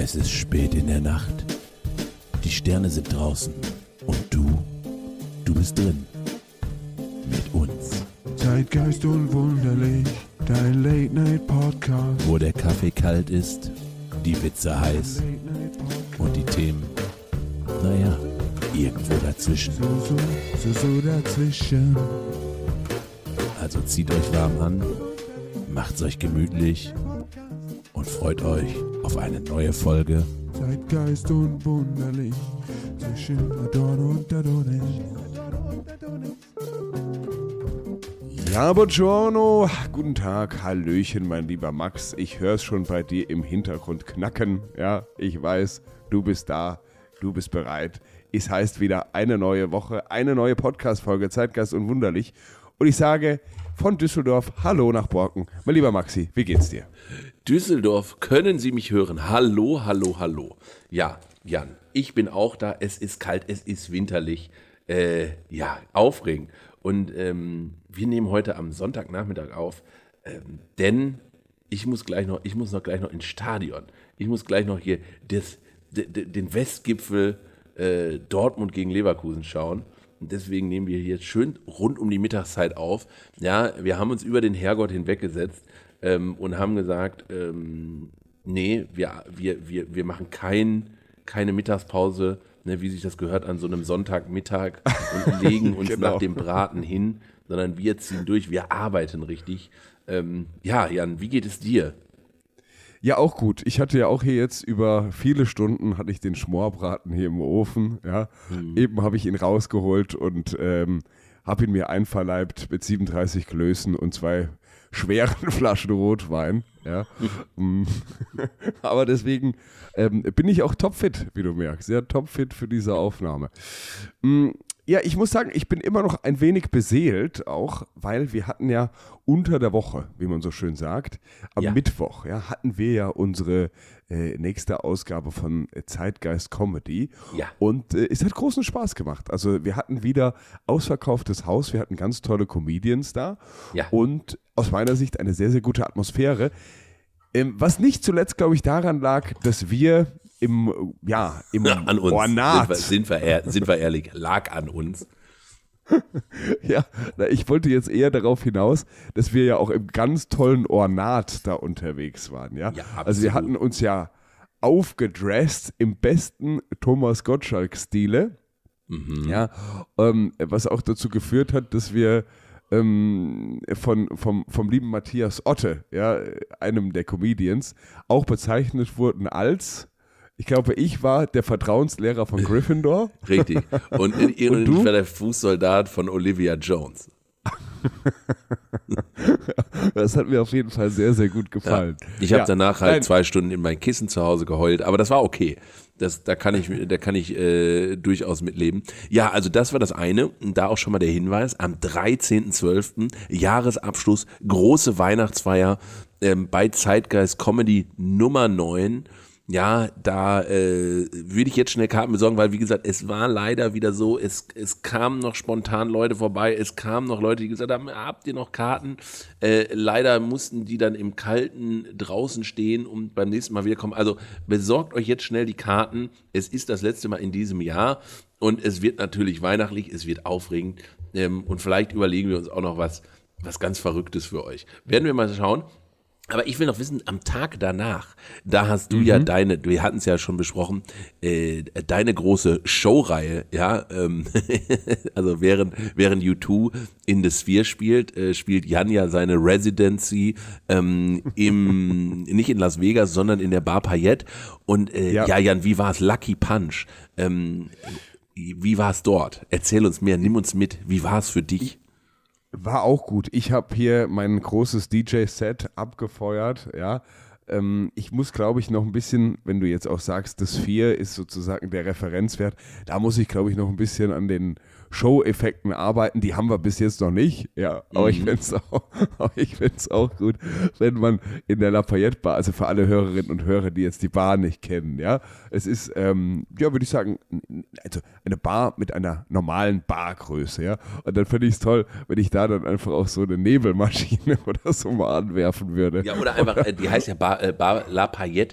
Es ist spät in der Nacht. Die Sterne sind draußen. Und du bist drin. Mit uns. Zeitgeist unwunderlich, dein Late-Night-Podcast. Wo der Kaffee kalt ist, die Witze heiß und die Themen, naja, irgendwo dazwischen. So dazwischen. Also zieht euch warm an, macht's euch gemütlich und freut euch auf eine neue Folge. Zeitgeist unwunderlich, zwischen Adorn und Adonis. Ja, buongiorno, guten Tag, hallöchen, mein lieber Max. Ich höre es schon bei dir im Hintergrund knacken. Ja, ich weiß, du bist da, du bist bereit. Es heißt wieder eine neue Woche, eine neue Podcast-Folge, Zeitgeist unwunderlich. Und ich sage von Düsseldorf, hallo nach Borken. Mein lieber Maxi, wie geht's dir? Düsseldorf, können Sie mich hören? Hallo, hallo, hallo. Ja, Jan, ich bin auch da. Es ist kalt, es ist winterlich. Ja, aufregend. Und wir nehmen heute am Sonntagnachmittag auf, denn ich muss gleich noch ins Stadion. Ich muss gleich noch hier den Westgipfel Dortmund gegen Leverkusen schauen. Und deswegen nehmen wir hier schön rund um die Mittagszeit auf. Ja, wir haben uns über den Herrgott hinweggesetzt und haben gesagt, nee, wir machen keine Mittagspause, ne, wie sich das gehört an so einem Sonntagmittag und legen uns Genau. nach dem Braten hin, sondern wir ziehen durch, wir arbeiten richtig. Ja, Jan, wie geht es dir? Ja, auch gut. Ich hatte ja auch hier jetzt über viele Stunden hatte ich den Schmorbraten hier im Ofen. Ja. Eben habe ich ihn rausgeholt und habe ihn mir einverleibt mit 37 Klößen und 2 schweren Flaschen Rotwein. Ja. Aber deswegen bin ich auch topfit, wie du merkst. Ja, topfit für diese Aufnahme. Ja, ich muss sagen, ich bin immer noch ein wenig beseelt auch, weil wir hatten ja unter der Woche, wie man so schön sagt, am Mittwoch, ja, hatten wir ja unsere nächste Ausgabe von Zeitgeist Comedy. Ja. Und es hat großen Spaß gemacht. Also wir hatten wieder ausverkauftes Haus, wir hatten ganz tolle Comedians da Ja. und aus meiner Sicht eine sehr, sehr gute Atmosphäre. Was nicht zuletzt, glaube ich, daran lag, dass wir im An uns. Ornat. Sind wir ehrlich, lag an uns. Ja, ich wollte jetzt eher darauf hinaus, dass wir ja auch im ganz tollen Ornat da unterwegs waren. Ja, Ja, also wir absolut. hatten uns ja aufgedresst im besten Thomas Gottschalk-Stile. Ja, was auch dazu geführt hat, dass wir vom lieben Matthias Otte, ja, einem der Comedians, auch bezeichnet wurden als, ich glaube, ich war der Vertrauenslehrer von Gryffindor. Richtig. Und ich du? war der Fußsoldat von Olivia Jones. Das hat mir auf jeden Fall sehr, sehr gut gefallen. Ich habe Ja, danach halt nein, 2 Stunden in mein Kissen zu Hause geheult, aber das war okay. Da kann ich durchaus mitleben. Ja, also das war das eine. Und da auch schon mal der Hinweis, am 13.12. Jahresabschluss, große Weihnachtsfeier bei Zeitgeist Comedy Nummer 9. Ja, da würde ich jetzt schnell Karten besorgen, weil wie gesagt, es war leider wieder so, es kamen noch spontan Leute vorbei, es kamen noch Leute, die gesagt haben, habt ihr noch Karten? Leider mussten die dann im Kalten draußen stehen und beim nächsten Mal wiederkommen. Also besorgt euch jetzt schnell die Karten, es ist das letzte Mal in diesem Jahr und es wird natürlich weihnachtlich, es wird aufregend und vielleicht überlegen wir uns auch noch was ganz Verrücktes für euch. Werden wir mal schauen. Aber ich will noch wissen, am Tag danach, da hast du ja wir hatten es ja schon besprochen, deine große Showreihe, ja, also während U2 in The Sphere spielt Jan ja seine Residency nicht in Las Vegas, sondern in der Bar Payette. Und ja, Jan, wie war es? Lucky Punch. Wie war es dort? Erzähl uns mehr, nimm uns mit. Wie war es für dich? war auch gut. Ich habe hier mein großes DJ-Set abgefeuert, ja. Ich muss, glaube ich, noch ein bisschen, wenn du jetzt auch sagst, das 4 ist sozusagen der Referenzwert, da muss ich, glaube ich, noch ein bisschen an den Show-Effekten arbeiten. Die haben wir bis jetzt noch nicht, ja, aber ich find's auch gut, wenn man in der Lafayette Bar, also für alle Hörerinnen und Hörer, die jetzt die Bar nicht kennen, ja, es ist, ja, würde ich sagen, also eine Bar mit einer normalen Bargröße, ja, und dann finde ich es toll, wenn ich da dann einfach auch so eine Nebelmaschine oder so mal anwerfen würde. Ja, oder einfach, die heißt ja Bar La Payette.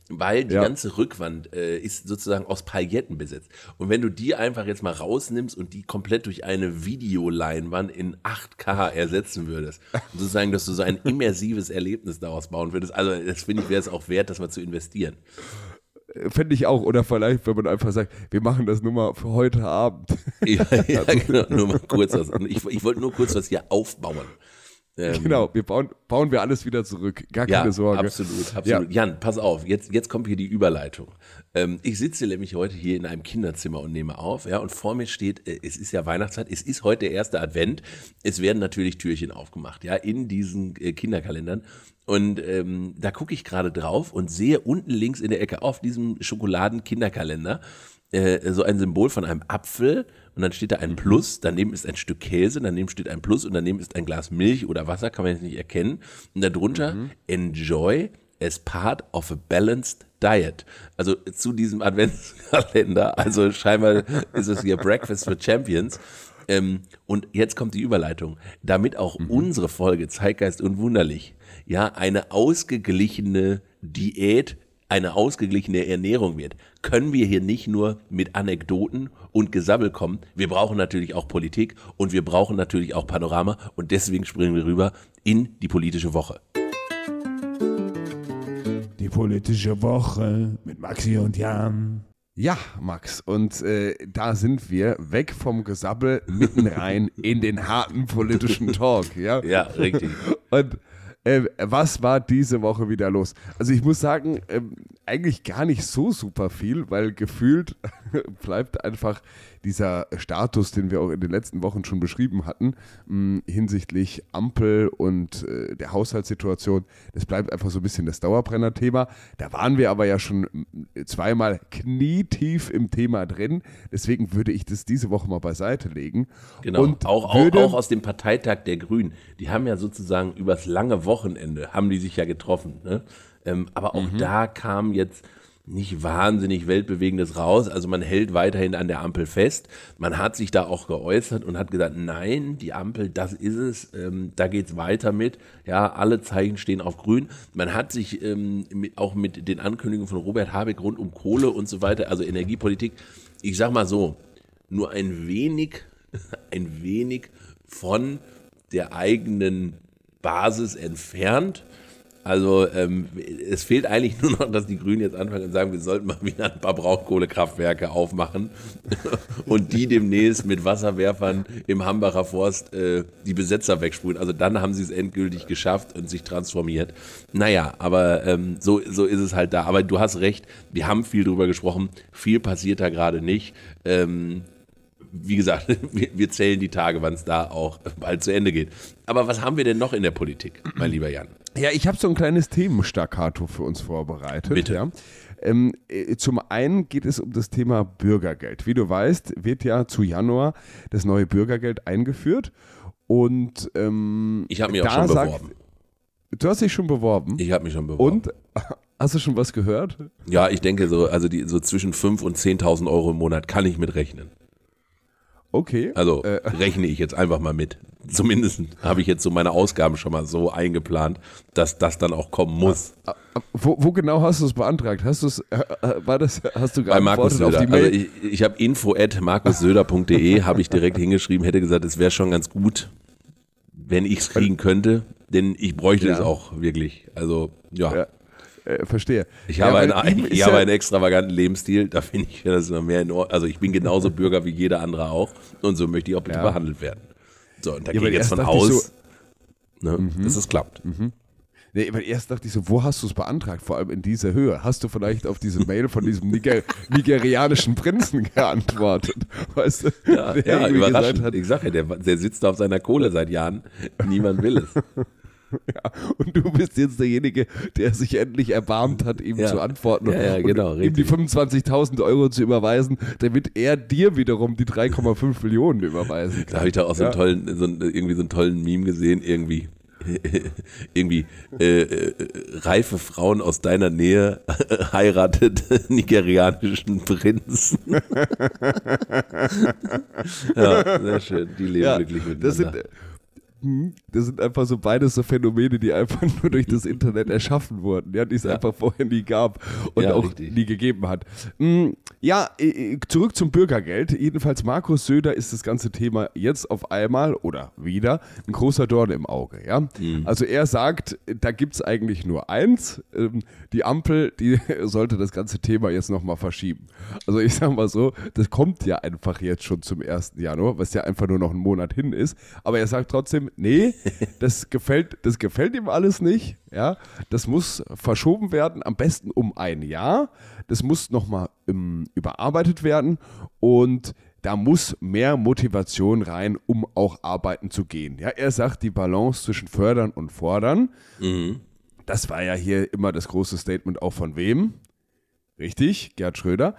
weil die ganze Rückwand ist sozusagen aus Pailletten besetzt. Und wenn du die einfach jetzt mal rausnimmst und die komplett durch eine Videoleinwand in 8K ersetzen würdest, sozusagen, dass du so ein immersives Erlebnis daraus bauen würdest, also das finde ich, wäre es auch wert, das mal zu investieren. Fände ich auch. Oder vielleicht, wenn man einfach sagt, wir machen das nur mal für heute Abend. Ja, genau, nur mal kurz was. Ich wollte nur kurz was hier aufbauen. Genau, bauen wir alles wieder zurück. Gar keine Sorge. Absolut. Ja. Jan, pass auf, jetzt kommt hier die Überleitung. Ich sitze nämlich heute hier in einem Kinderzimmer und nehme auf, ja, und vor mir steht, es ist ja Weihnachtszeit, es ist heute der erste Advent, es werden natürlich Türchen aufgemacht, ja, in diesen Kinderkalendern. Und da gucke ich gerade drauf und sehe unten links in der Ecke auf diesem Schokoladen-Kinderkalender so ein Symbol von einem Apfel und dann steht da ein Plus, daneben ist ein Stück Käse, daneben steht ein Plus und daneben ist ein Glas Milch oder Wasser, kann man jetzt nicht erkennen. Und darunter Enjoy as part of a balanced diet. Also zu diesem Adventskalender, also scheinbar ist es hier Breakfast for Champions. Und jetzt kommt die Überleitung, damit auch unsere Folge Zeitgeist und Wunderlich ja eine ausgeglichene Diät, eine ausgeglichene Ernährung wird, können wir hier nicht nur mit Anekdoten und Gesabbel kommen. Wir brauchen natürlich auch Politik und wir brauchen natürlich auch Panorama und deswegen springen wir rüber in die politische Woche. Die politische Woche mit Maxi und Jan. Ja, Max, und da sind wir weg vom Gesabbel mitten rein in den harten politischen Talk. Ja, Ja, richtig. Und was war diese Woche wieder los? Also ich muss sagen, eigentlich gar nicht so super viel, weil gefühlt bleibt einfach dieser Status, den wir auch in den letzten Wochen schon beschrieben hatten, hinsichtlich Ampel und der Haushaltssituation, das bleibt einfach so ein bisschen das Dauerbrenner-Thema. Da waren wir aber ja schon zweimal knietief im Thema drin, deswegen würde ich das diese Woche mal beiseite legen. Genau, Und auch aus dem Parteitag der Grünen. Die haben ja sozusagen übers lange Wochenende, haben die sich ja getroffen. Ne? Aber auch da kam jetzt nicht wahnsinnig Weltbewegendes raus. Also man hält weiterhin an der Ampel fest. Man hat sich da auch geäußert und hat gesagt, nein, die Ampel, das ist es. Da geht's weiter mit. Ja, alle Zeichen stehen auf grün. Man hat sich auch mit den Ankündigungen von Robert Habeck rund um Kohle und so weiter, also Energiepolitik, ich sag mal so, nur ein wenig von der eigenen Basis entfernt. Also es fehlt eigentlich nur noch, dass die Grünen jetzt anfangen und sagen, wir sollten mal wieder ein paar Braunkohlekraftwerke aufmachen und die demnächst mit Wasserwerfern im Hambacher Forst die Besetzer wegsprühen. Also dann haben sie es endgültig geschafft und sich transformiert. Naja, aber so ist es halt da. Aber du hast recht, wir haben viel drüber gesprochen, viel passiert da gerade nicht. Wie gesagt, wir zählen die Tage, wann es da auch bald zu Ende geht. Aber was haben wir denn noch in der Politik, mein lieber Jan? Ja, ich habe so ein kleines Themenstaccato für uns vorbereitet. Bitte. Ja. Zum einen geht es um das Thema Bürgergeld. Wie du weißt, wird ja zu Januar das neue Bürgergeld eingeführt. Und ich habe mich auch schon beworben. Du hast dich schon beworben? Ich habe mich schon beworben. Und hast du schon was gehört? Ja, ich denke so zwischen 5.000 und 10.000 Euro im Monat kann ich mitrechnen. Okay. Also rechne ich jetzt einfach mal mit. Zumindest habe ich jetzt so meine Ausgaben schon mal so eingeplant, dass das dann auch kommen muss. Wo genau hast du es beantragt? Hast du es Bei Markus geantwortet auf Söder. die Mail? Also ich habe info@markussöder.de habe ich direkt hingeschrieben, hätte gesagt, es wäre schon ganz gut, wenn ich es kriegen könnte, denn ich bräuchte es auch wirklich. Also ja. Verstehe. Ich habe einen extravaganten Lebensstil, da finde ich, das ist noch mehr in Ordnung. Also ich bin genauso Bürger wie jeder andere auch und so möchte ich auch bitte behandelt werden. So, und da gehe ich jetzt von aus, dass es klappt. Nee, aber erst dachte ich so, wo hast du es beantragt, vor allem in dieser Höhe? Hast du vielleicht auf diese Mail von diesem nigerianischen Prinzen geantwortet? Weißt du? Ja, überraschend. Ich sage ja, der sitzt da auf seiner Kohle seit Jahren, niemand will es. Ja, und du bist jetzt derjenige, der sich endlich erbarmt hat, ihm zu antworten genau, und ihm die 25.000 Euro zu überweisen, damit er dir wiederum die 3,5 Millionen überweisen kann. Da habe ich da auch so einen tollen Meme gesehen, irgendwie reife Frauen aus deiner Nähe heiratet nigerianischen Prinzen. Ja, sehr schön. Die leben glücklich miteinander. Das sind einfach so beides so Phänomene, die einfach nur durch das Internet erschaffen wurden, ja, die es einfach vorher nie gab und auch richtig. nie gegeben hat. Ja, zurück zum Bürgergeld. Jedenfalls Markus Söder ist das ganze Thema jetzt auf einmal oder wieder ein großer Dorn im Auge. Ja? Also er sagt, da gibt es eigentlich nur eins, die Ampel, die sollte das ganze Thema jetzt nochmal verschieben. Also ich sage mal so, das kommt ja einfach jetzt schon zum 1. Januar, was ja einfach nur noch einen Monat hin ist. Aber er sagt trotzdem, nee, das gefällt ihm alles nicht. Ja? Das muss verschoben werden, am besten um ein Jahr. Das muss nochmal überarbeitet werden und da muss mehr Motivation rein, um auch arbeiten zu gehen. Ja, er sagt, die Balance zwischen fördern und fordern, das war ja hier immer das große Statement auch von wem? Richtig, Gerd Schröder.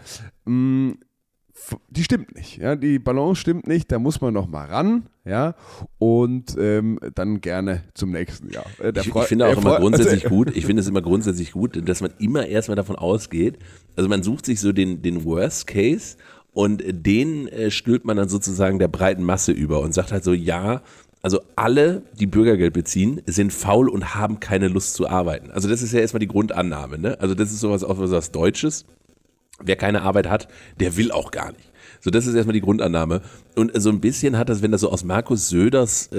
Die stimmt nicht, ja, die Balance stimmt nicht, da muss man noch mal ran, ja, und dann gerne zum nächsten Jahr. Ich finde auch immer grundsätzlich gut, ich finde es immer grundsätzlich gut, dass man immer erstmal davon ausgeht, also man sucht sich so den Worst Case und den stülpt man dann sozusagen der breiten Masse über und sagt halt so, ja, also alle, die Bürgergeld beziehen, sind faul und haben keine Lust zu arbeiten. Also das ist ja erstmal die Grundannahme, ne? Also das ist sowas auch was Deutsches. Wer keine Arbeit hat, der will auch gar nicht. So, das ist erstmal die Grundannahme. Und so ein bisschen hat das, wenn das so aus Markus Söders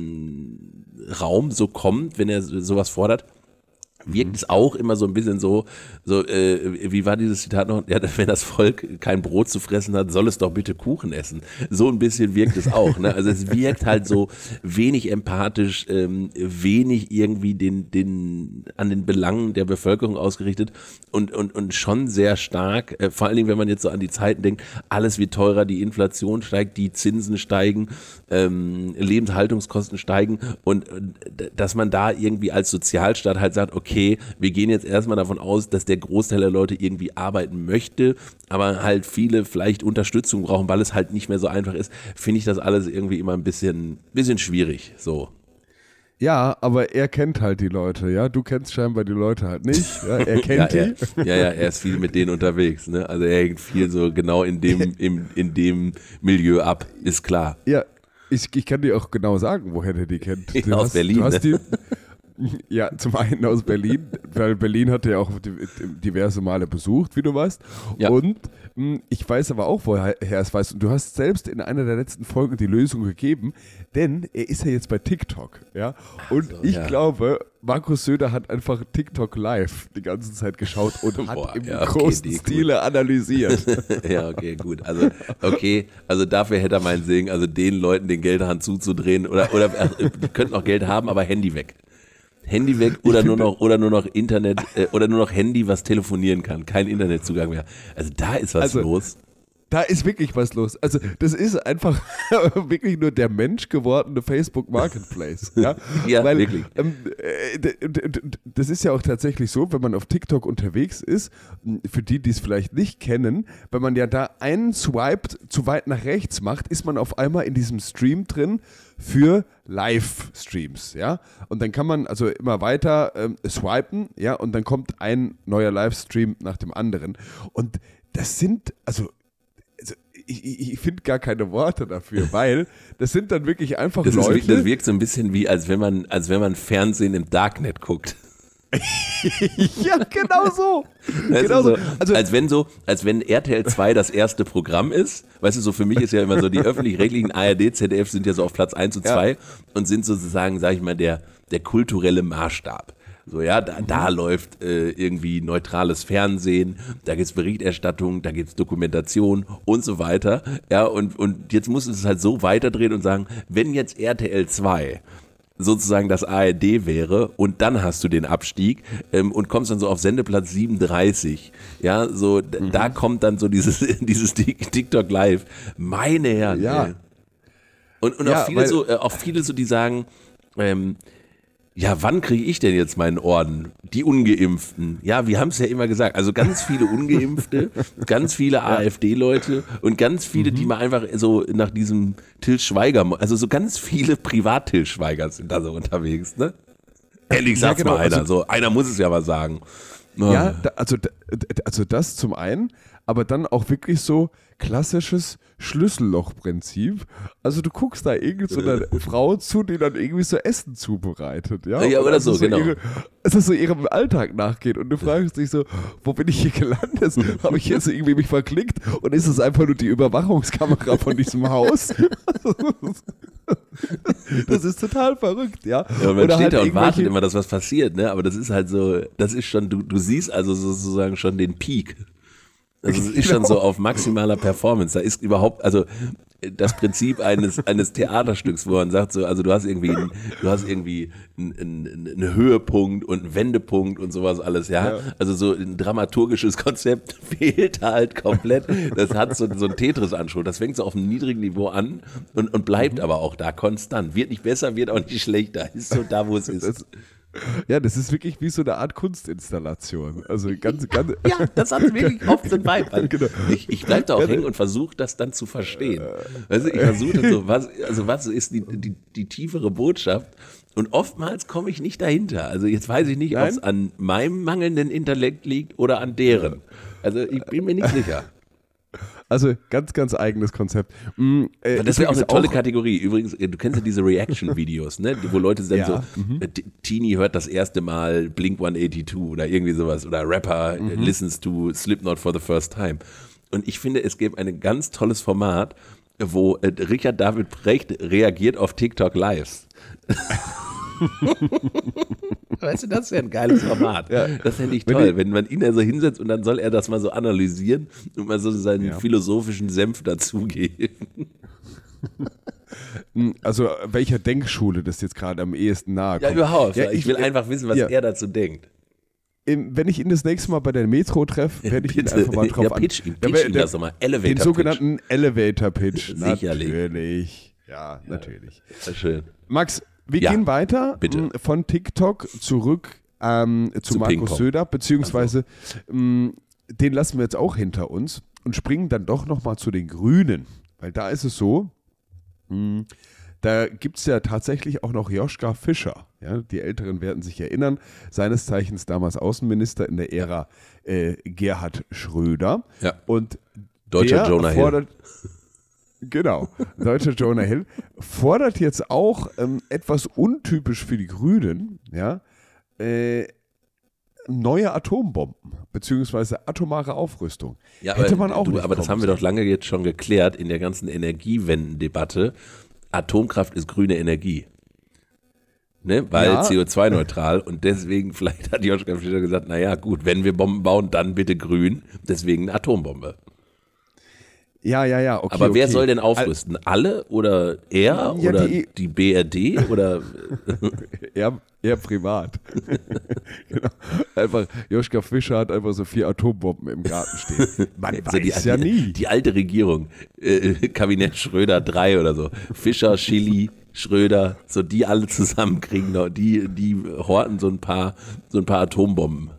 Raum so kommt, wenn er sowas fordert, wirkt es auch immer so ein bisschen so wie war dieses Zitat noch? Ja, wenn das Volk kein Brot zu fressen hat, soll es doch bitte Kuchen essen. So ein bisschen wirkt es auch. Ne? Also es wirkt halt so wenig empathisch, wenig irgendwie an den Belangen der Bevölkerung ausgerichtet und schon sehr stark, vor allen Dingen, wenn man jetzt so an die Zeiten denkt, alles wird teurer, die Inflation steigt, die Zinsen steigen, Lebenshaltungskosten steigen und dass man da irgendwie als Sozialstaat halt sagt, okay, wir gehen jetzt erstmal davon aus, dass der Großteil der Leute irgendwie arbeiten möchte, aber halt viele vielleicht Unterstützung brauchen, weil es halt nicht mehr so einfach ist, finde ich das alles irgendwie immer ein bisschen schwierig, so. Ja, aber er kennt halt die Leute, ja. Du kennst scheinbar die Leute halt nicht. Ja? Er kennt die. Er ist viel mit denen unterwegs, ne? Also er hängt viel so genau in dem Milieu ab, ist klar. Ja, ich kann dir auch genau sagen, woher der die kennt. Aus Berlin, ne? Ja, zum einen aus Berlin, weil Berlin hat er ja auch diverse Male besucht, wie du weißt. Ja. Und ich weiß aber auch, woher er es weiß. Und du hast selbst in einer der letzten Folgen die Lösung gegeben, denn er ist ja jetzt bei TikTok. Ja? Und ich glaube, Markus Söder hat einfach TikTok live die ganze Zeit geschaut und hat im großen Stile analysiert. Ja, okay, gut. Also dafür hätte er meinen Segen, also den Leuten den Geldhahn zuzudrehen oder die könnten auch Geld haben, aber Handy weg. Handy weg oder nur noch Internet oder nur noch Handy, was telefonieren kann. Kein Internetzugang mehr. Also da ist was los. Da ist wirklich was los. Also das ist einfach wirklich nur der menschgewordene Facebook Marketplace. Ja, ja, weil, wirklich. Das ist ja auch tatsächlich so, wenn man auf TikTok unterwegs ist, für die es vielleicht nicht kennen, wenn man ja da einen Swipe zu weit nach rechts macht, ist man auf einmal in diesem Stream drin für Livestreams, ja. Und dann kann man also immer weiter swipen, ja, und dann kommt ein neuer Livestream nach dem anderen. Und das sind, also ich finde gar keine Worte dafür, weil das sind dann wirklich einfach Leute. Das wirkt so ein bisschen wie, als wenn man Fernsehen im Darknet guckt. Ja, genau so. Genau so. Also, als wenn RTL 2 das erste Programm ist. Weißt du, so für mich ist ja immer so, die öffentlich-rechtlichen ARD, ZDF sind ja so auf Platz 1 und 2 und sind sozusagen, sag ich mal, der kulturelle Maßstab. So, ja, da läuft irgendwie neutrales Fernsehen, da gibt's Berichterstattung, da gibt's Dokumentation und so weiter. Ja, und jetzt muss es halt so weiterdrehen und sagen, wenn jetzt RTL 2 sozusagen das ARD wäre und dann hast du den Abstieg und kommst dann so auf Sendeplatz 37, ja, so da kommt dann so dieses TikTok Live, meine Herren. Ja. Und auch viele so, die sagen, ja, wann kriege ich denn jetzt meinen Orden? Die Ungeimpften. Ja, wir haben es ja immer gesagt. Also ganz viele Ungeimpfte, ganz viele AfD-Leute und ganz viele, die mal einfach so nach diesem Til Schweiger, also so ganz viele Privat-Til Schweiger sind da so unterwegs, ne? Ehrlich, sag's mal einer. So, einer muss es ja mal sagen. Ja, also das zum einen, aber dann auch wirklich so klassisches Schlüssellochprinzip. Also du guckst da irgendwie so einer Frau zu, die dann irgendwie so Essen zubereitet. Ja, Ja, oder so, genau. Es ist so ihrem Alltag nachgeht und du fragst dich so, wo bin ich hier gelandet? Habe ich jetzt irgendwie mich verklickt und ist es einfach nur die Überwachungskamera von diesem Haus? Das ist total verrückt, ja. Ja, und man Oder steht halt da und wartet irgendwelche- immer, dass was passiert, ne? Aber das ist halt so, das ist schon, du siehst also sozusagen schon den Peak. Also es ist schon so auf maximaler Performance. Da ist überhaupt, also das Prinzip eines Theaterstücks, wo man sagt so, also du hast irgendwie einen Höhepunkt und einen Wendepunkt und sowas alles, ja. Also so ein dramaturgisches Konzept fehlt halt komplett. Das hat so einen Tetris-Anspruch. Das fängt so auf einem niedrigen Niveau an und bleibt aber auch da konstant. Wird nicht besser, wird auch nicht schlechter. Ist so da, wo es ist. Das ist wirklich wie so eine Art Kunstinstallation. Also ganz Ja, das hat wirklich oft so einen Vibe. Genau. Ich bleib da auch hängen und versuche das dann zu verstehen. Also ich versuche dann so, was ist die tiefere Botschaft? Und oftmals komme ich nicht dahinter. Also jetzt weiß ich nicht, ob es an meinem mangelnden Intellekt liegt oder an deren. Also ich bin mir nicht sicher. Also ganz eigenes Konzept. Das wäre auch eine tolle Kategorie. Übrigens, du kennst ja diese Reaction-Videos, ne? Wo Leute dann so, Teenie hört das erste Mal Blink 182 oder irgendwie sowas oder Rapper listens to Slipknot for the first time. Und ich finde, es gäbe ein ganz tolles Format, wo Richard David Precht reagiert auf TikTok Lives. Weißt du, das wäre ein geiles Format. Ja. Das fände ich toll, wenn man ihn da so hinsetzt und dann soll er das mal so analysieren und mal so seinen philosophischen Senf dazugeben. Also welcher Denkschule das jetzt gerade am ehesten nahe kommt. Ja, überhaupt. Ja, ich will einfach wissen, was er dazu denkt. Wenn ich ihn das nächste Mal bei der Metro treffe, werde ich ihn einfach mal drauf pitch ihn das nochmal. Elevator Den sogenannten Elevator Pitch. Sicherlich. Natürlich. Ja, natürlich. Sehr schön. Max, wir gehen weiter von TikTok zurück zu Markus Söder, beziehungsweise den lassen wir jetzt auch hinter uns und springen dann doch nochmal zu den Grünen. Weil da ist es so, da gibt es ja tatsächlich auch noch Joschka Fischer. Ja, die Älteren werden sich erinnern, seines Zeichens damals Außenminister in der Ära Gerhard Schröder. Ja. Und Deutscher Jonah Hill. Genau, deutscher Jonah Hill fordert jetzt auch etwas untypisch für die Grünen, ja, neue Atombomben beziehungsweise atomare Aufrüstung. Ja, hätte man auch nicht aber das haben wir doch lange jetzt schon geklärt in der ganzen Energiewendendebatte. Atomkraft ist grüne Energie. Ne? Weil CO2-neutral und deswegen, vielleicht hat Joschka Fischer gesagt, naja gut, wenn wir Bomben bauen, dann bitte grün, deswegen eine Atombombe. Ja, okay. Aber wer soll denn aufrüsten? Alle oder er oder die BRD oder? Er privat. Genau. Einfach, Joschka Fischer hat einfach so 4 Atombomben im Garten stehen. Man weiß ja nie. Die alte Regierung, Kabinett Schröder 3 oder so. Fischer, Schilly, Schröder, so die alle zusammen kriegen noch, die horten so ein paar Atombomben.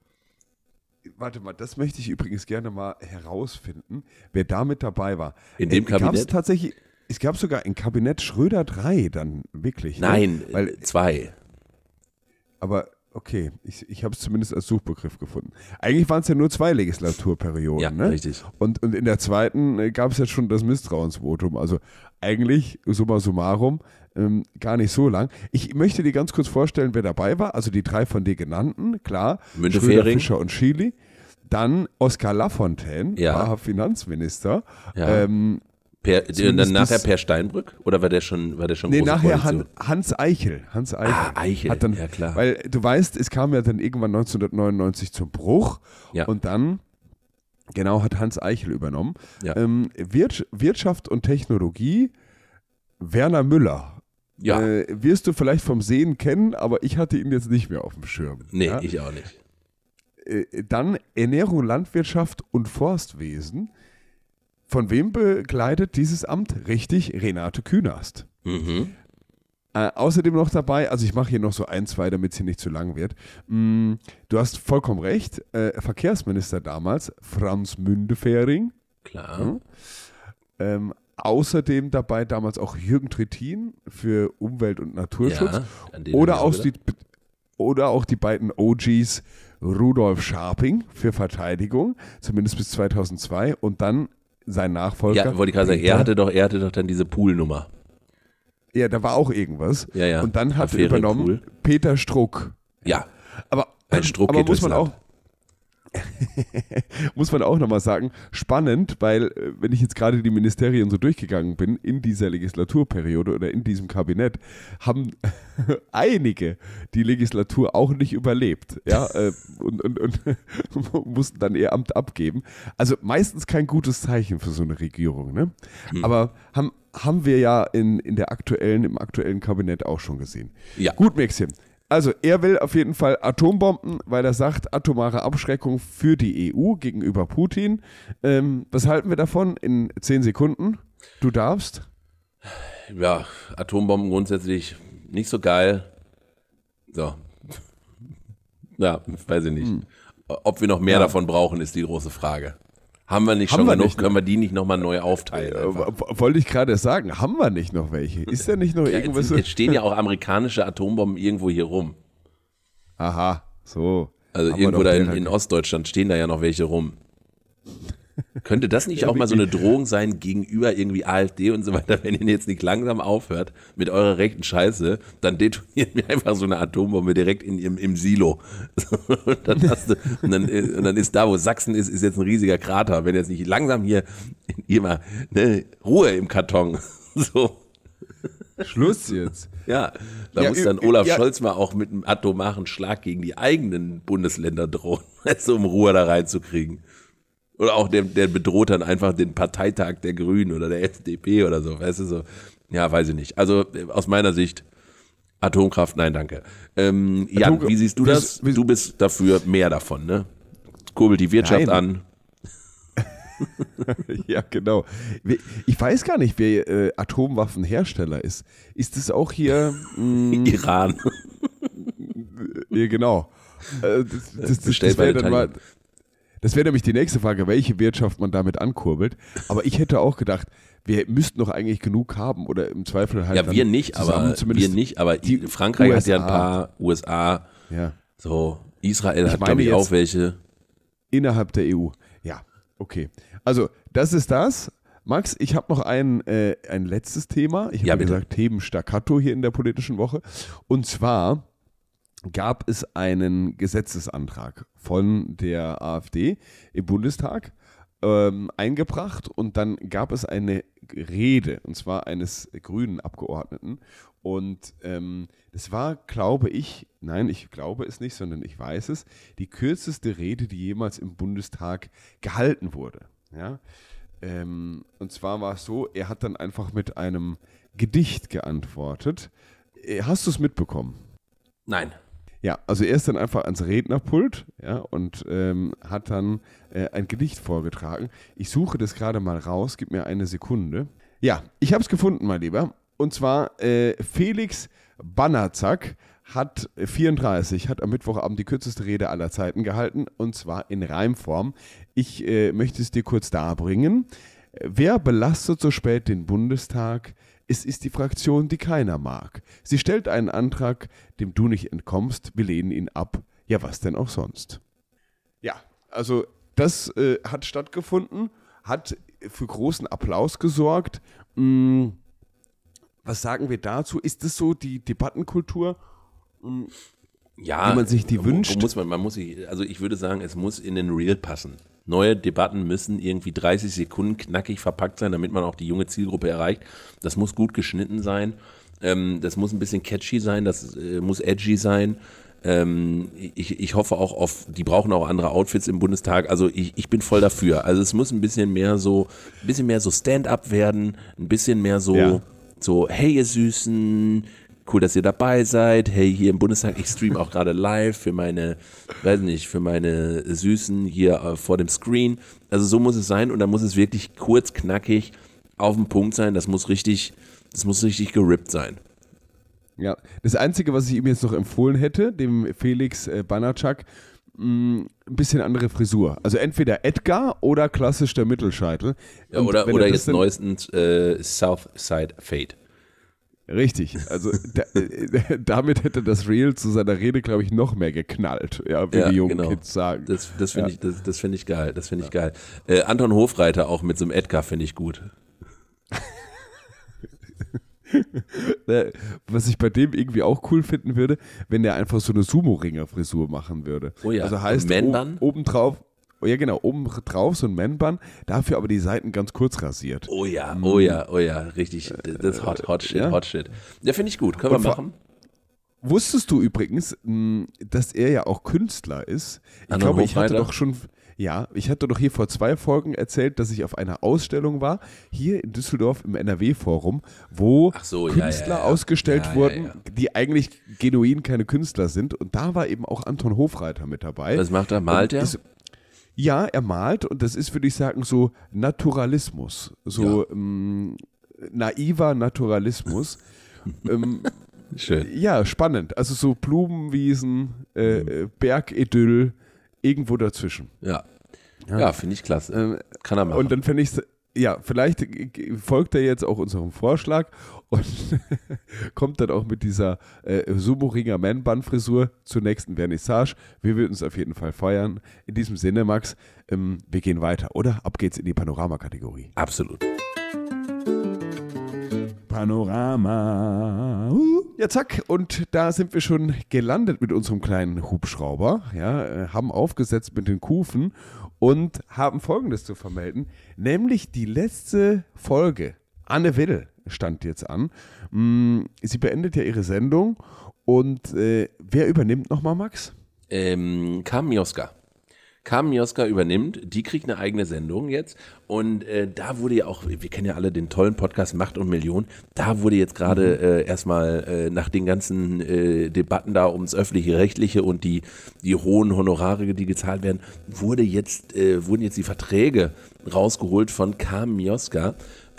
Warte mal, das möchte ich übrigens gerne mal herausfinden, wer da mit dabei war. In dem Kabinett? Es gab sogar ein Kabinett Schröder 3 dann wirklich. Nein, ne? 2. Aber okay, ich habe es zumindest als Suchbegriff gefunden. Eigentlich waren es ja nur 2 Legislaturperioden. Ja, ne? richtig. Und in der zweiten gab es jetzt schon das Misstrauensvotum. Also eigentlich, summa summarum, gar nicht so lang. Ich möchte dir ganz kurz vorstellen, wer dabei war. Also die 3 von dir genannten, klar. Müntefering. Schröder, Fischer und Schily. Dann Oskar Lafontaine, war Finanzminister. Ja. Dann nachher Per Steinbrück? Oder war der schon Nee, nachher Koalition? Hans Eichel. Eichel, hat dann, ja klar. Weil du weißt, es kam ja dann irgendwann 1999 zum Bruch. Ja. Und dann, genau, hat Hans Eichel übernommen. Ja. Wirtschaft und Technologie, Werner Müller. Ja. Wirst du vielleicht vom Sehen kennen, aber ich hatte ihn jetzt nicht mehr auf dem Schirm. Nee, ja? ich auch nicht. Dann Ernährung, Landwirtschaft und Forstwesen. Von wem bekleidet dieses Amt? Richtig, Renate Künast. Mhm. Außerdem noch dabei, also ich mache hier noch so 1, 2, damit es hier nicht zu lang wird. Du hast vollkommen recht, Verkehrsminister damals, Franz Müntefering. Klar. Außerdem dabei damals auch Jürgen Trittin für Umwelt- und Naturschutz. Ja, an den oder auch die beiden OGs Rudolf Scharping für Verteidigung, zumindest bis 2002 und dann sein Nachfolger. Ja, wollte ich gerade sagen, er hatte doch dann diese Poolnummer. Ja, da war auch irgendwas. Ja. Und dann hat Affäre übernommen Pool. Peter Struck. Ja, Aber, ein Struck aber geht muss durchs man Land. auch muss man auch nochmal sagen, spannend, weil wenn ich jetzt gerade die Ministerien so durchgegangen bin in dieser Legislaturperiode oder in diesem Kabinett, haben einige die Legislatur auch nicht überlebt, ja, und mussten dann ihr Amt abgeben. Also meistens kein gutes Zeichen für so eine Regierung, ne? Aber haben wir ja im aktuellen Kabinett auch schon gesehen. Ja. Gut, Maxim. Also er will auf jeden Fall Atombomben, weil er sagt, atomare Abschreckung für die EU gegenüber Putin. Was halten wir davon in 10 Sekunden? Du darfst. Ja, Atombomben grundsätzlich nicht so geil. So. Ja, weiß ich nicht. Ob wir noch mehr davon brauchen, ist die große Frage. Haben wir nicht schon genug? Nicht, können wir die nicht nochmal neu aufteilen? Wollte ich gerade sagen, haben wir nicht noch welche? Ist da nicht noch irgendwas? Jetzt stehen ja auch amerikanische Atombomben irgendwo hier rum. Aha, so. Also Haben irgendwo wir da doch in Ostdeutschland stehen da ja noch welche rum. Könnte das nicht auch mal so eine Drohung sein gegenüber irgendwie AfD und so weiter, wenn ihr jetzt nicht langsam aufhört mit eurer rechten Scheiße, dann detoniert mir einfach so eine Atombombe direkt im Silo. Und dann ist da, wo Sachsen ist jetzt ein riesiger Krater. Wenn jetzt nicht langsam hier mal Ruhe im Karton. So. Schluss jetzt. Ja, da muss dann Olaf Scholz mal auch mit einem atomaren Schlag gegen die eigenen Bundesländer drohen, also um Ruhe da reinzukriegen. Oder auch der bedroht dann einfach den Parteitag der Grünen oder der FDP oder so, weißt du so. Ja, weiß ich nicht. Also aus meiner Sicht Atomkraft, nein, danke. Jan, wie siehst du das? Du bist dafür mehr davon, ne? Kurbelt die Wirtschaft an. Ja, genau. Ich weiß gar nicht, wer Atomwaffenhersteller ist. Ist es auch hier Iran. Ja, genau. Das wäre nämlich die nächste Frage, welche Wirtschaft man damit ankurbelt. Aber ich hätte auch gedacht, wir müssten doch eigentlich genug haben oder im Zweifel halt. Ja, wir nicht, aber Frankreich USA. hat ja ein paar, USA, ja. So, Israel hat, glaube ich, auch welche. Innerhalb der EU, ja, okay. Also, das ist das. Max, ich habe noch ein letztes Thema. Ich habe gesagt, Themen Staccato hier in der politischen Woche. Und zwar gab es einen Gesetzesantrag von der AfD im Bundestag eingebracht und dann gab es eine Rede, und zwar eines grünen Abgeordneten und das war, glaube ich glaube es nicht, sondern ich weiß es, die kürzeste Rede, die jemals im Bundestag gehalten wurde. Ja? Und zwar war es so, er hat dann einfach mit einem Gedicht geantwortet. Hast du es mitbekommen? Nein. Ja, also er ist dann einfach ans Rednerpult, ja, und hat dann ein Gedicht vorgetragen. Ich suche das gerade mal raus, gib mir eine Sekunde. Ja, ich habe es gefunden, mein Lieber. Und zwar Felix Banazak hat 34, hat am Mittwochabend die kürzeste Rede aller Zeiten gehalten, und zwar in Reimform. Ich möchte es dir kurz darbringen. Wer belastet so spät den Bundestag? Es ist die Fraktion, die keiner mag. Sie stellt einen Antrag, dem du nicht entkommst. Wir lehnen ihn ab. Ja, was denn auch sonst? Ja, also das hat stattgefunden, hat für großen Applaus gesorgt. Was sagen wir dazu? Ist das so die Debattenkultur, ja, wie man sich die wünscht? Also ich würde sagen, es muss in den Reel passen. Neue Debatten müssen irgendwie 30 Sekunden knackig verpackt sein, damit man auch die junge Zielgruppe erreicht. Das muss gut geschnitten sein. Das muss ein bisschen catchy sein. Das muss edgy sein. Ich hoffe auch auf, die brauchen auch andere Outfits im Bundestag. Also ich bin voll dafür. Also es muss ein bisschen mehr so Stand-up werden, ein bisschen mehr so, hey ihr Süßen, cool, dass ihr dabei seid. Hey, hier im Bundestag, ich streame auch gerade live für meine Süßen hier vor dem Screen. Also so muss es sein und dann muss es wirklich kurz, knackig auf den Punkt sein. Das muss richtig gerippt sein. Ja, das Einzige, was ich ihm jetzt noch empfohlen hätte, dem Felix Banacak, ein bisschen andere Frisur. Also entweder Edgar oder klassisch der Mittelscheitel. Ja, oder jetzt neuestens Southside Fade. Richtig, also damit hätte das Reel zu seiner Rede, glaube ich, noch mehr geknallt, ja, wie die jungen Kids sagen. Das finde ich geil, das finde ich geil. Anton Hofreiter auch mit so einem Edgar finde ich gut. Was ich bei dem irgendwie auch cool finden würde, wenn der einfach so eine Sumo-Ringer-Frisur machen würde. Oh ja, also heißt obendrauf, ja genau, oben drauf so ein Man-Bun, dafür aber die Seiten ganz kurz rasiert. Oh ja, richtig, das ist Hot Shit. Ja, finde ich gut, können wir machen. Wusstest du übrigens, dass er ja auch Künstler ist? Ich glaube, ich hatte doch hier vor 2 Folgen erzählt, dass ich auf einer Ausstellung war, hier in Düsseldorf im NRW-Forum, wo Künstler ausgestellt wurden, die eigentlich genuin keine Künstler sind. Und da war eben auch Anton Hofreiter mit dabei. Was macht er? Malt er? Ja, er malt und das ist, würde ich sagen, so Naturalismus, so naiver Naturalismus. Schön. Ja, spannend. Also so Blumenwiesen, Bergidyll, irgendwo dazwischen. Ja, finde ich klasse. Kann er machen. Und dann fände ich vielleicht folgt er jetzt auch unserem Vorschlag und kommt dann auch mit dieser Sumo-Ringer Man-Bun-Frisur zur nächsten Vernissage. Wir würden es auf jeden Fall feiern. In diesem Sinne, Max, wir gehen weiter, oder? Ab geht's in die Panorama-Kategorie. Absolut. Panorama. Ja, zack. Und da sind wir schon gelandet mit unserem kleinen Hubschrauber. Ja, haben aufgesetzt mit den Kufen und haben Folgendes zu vermelden. Nämlich die letzte Folge. Anne Will stand jetzt an. Sie beendet ja ihre Sendung. Und wer übernimmt nochmal, Max? Carmen Mioska übernimmt, die kriegt eine eigene Sendung jetzt und da wurde ja auch, wir kennen ja alle den tollen Podcast Macht und Million, da wurde jetzt gerade erstmal nach den ganzen Debatten da ums öffentlich-rechtliche und die hohen Honorare, die gezahlt werden, wurden jetzt die Verträge rausgeholt von Carmen Mioska,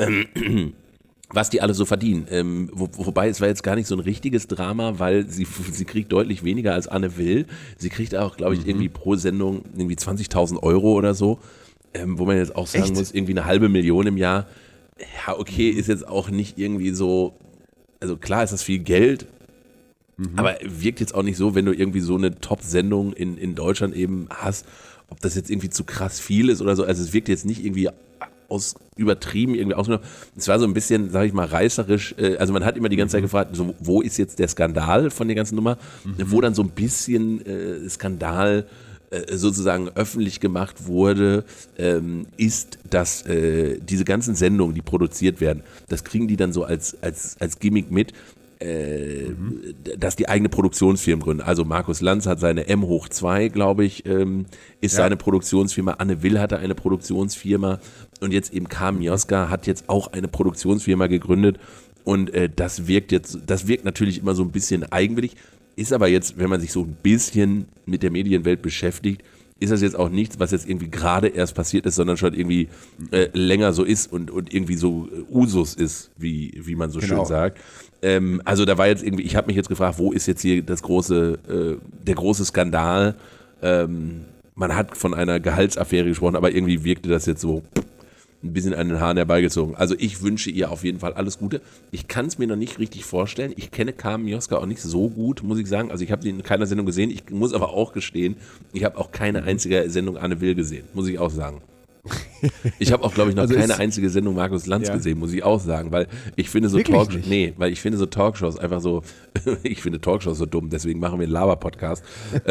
was die alle so verdienen. Wobei es war jetzt gar nicht so ein richtiges Drama, weil sie kriegt deutlich weniger als Anne Will. Sie kriegt auch, glaube ich, irgendwie pro Sendung irgendwie 20.000 Euro oder so, wo man jetzt auch sagen muss, irgendwie 500.000 im Jahr. Ja, okay, ist jetzt auch nicht irgendwie so, also klar ist das viel Geld, aber wirkt jetzt auch nicht so, wenn du irgendwie so eine Top-Sendung in Deutschland eben hast, ob das jetzt irgendwie zu krass viel ist oder so. Also es wirkt jetzt nicht irgendwie übertrieben irgendwie ausgenommen. Es war so ein bisschen, sag ich mal, reißerisch. Also man hat immer die ganze Zeit gefragt, so, wo ist jetzt der Skandal von der ganzen Nummer? Wo dann so ein bisschen Skandal sozusagen öffentlich gemacht wurde, ist, dass diese ganzen Sendungen, die produziert werden, das kriegen die dann so als Gimmick mit, dass die eigene Produktionsfirmen gründen. Also Markus Lanz hat seine M2, glaube ich, ist seine Produktionsfirma. Anne Will hatte eine Produktionsfirma und jetzt eben Carmen Mioska hat jetzt auch eine Produktionsfirma gegründet und das wirkt natürlich immer so ein bisschen eigenwillig, ist aber jetzt, wenn man sich so ein bisschen mit der Medienwelt beschäftigt, ist das jetzt auch nichts, was jetzt irgendwie gerade erst passiert ist, sondern schon irgendwie länger so ist und irgendwie so Usus ist, wie man so schön sagt. Also da war jetzt irgendwie, ich habe mich jetzt gefragt, wo ist jetzt hier der große Skandal? Man hat von einer Gehaltsaffäre gesprochen, aber irgendwie wirkte das jetzt so ein bisschen an den Haaren herbeigezogen. Also ich wünsche ihr auf jeden Fall alles Gute. Ich kann es mir noch nicht richtig vorstellen. Ich kenne Carmen Mioska auch nicht so gut, muss ich sagen. Also ich habe sie in keiner Sendung gesehen. Ich muss aber auch gestehen, ich habe auch keine einzige Sendung Anne Will gesehen, muss ich auch sagen. Ich habe auch, glaube ich, noch keine einzige Sendung Markus Lanz gesehen, muss ich auch sagen, weil ich finde so Talkshows einfach so, ich finde Talkshows so dumm, deswegen machen wir einen Laber-Podcast.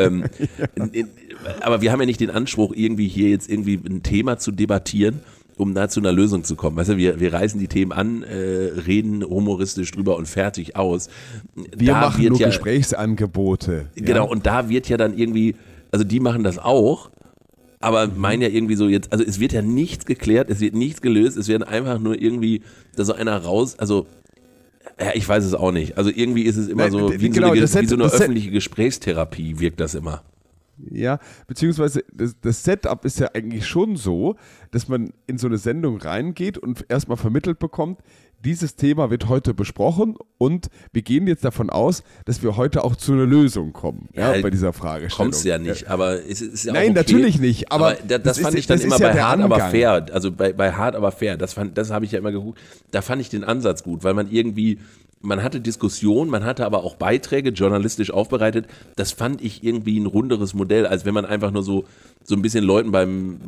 Aber wir haben ja nicht den Anspruch, irgendwie hier jetzt irgendwie ein Thema zu debattieren, um da zu einer Lösung zu kommen. Weißt du, wir reißen die Themen an, reden humoristisch drüber und fertig aus. Wir machen nur Gesprächsangebote. Genau, und da wird ja dann irgendwie, also die machen das auch, aber meinen ja irgendwie so jetzt, also es wird ja nichts geklärt, es wird nichts gelöst, es wird einfach nur irgendwie da so einer raus, also ja, ich weiß es auch nicht. Also irgendwie ist es immer so, wie so eine öffentliche Gesprächstherapie wirkt das immer. Ja, beziehungsweise das Setup ist ja eigentlich schon so, dass man in so eine Sendung reingeht und erstmal vermittelt bekommt, dieses Thema wird heute besprochen und wir gehen jetzt davon aus, dass wir heute auch zu einer Lösung kommen, bei dieser Fragestellung. Kommst ja nicht, aber es ist ja auch Nein, okay. Natürlich nicht. Aber das fand ich dann immer bei Hart aber fair. Also bei Hart aber fair, das habe ich ja immer geguckt. Da fand ich den Ansatz gut, weil man irgendwie man hatte Diskussionen, man hatte aber auch Beiträge journalistisch aufbereitet. Das fand ich irgendwie ein runderes Modell, als wenn man einfach nur so ein bisschen Leuten beim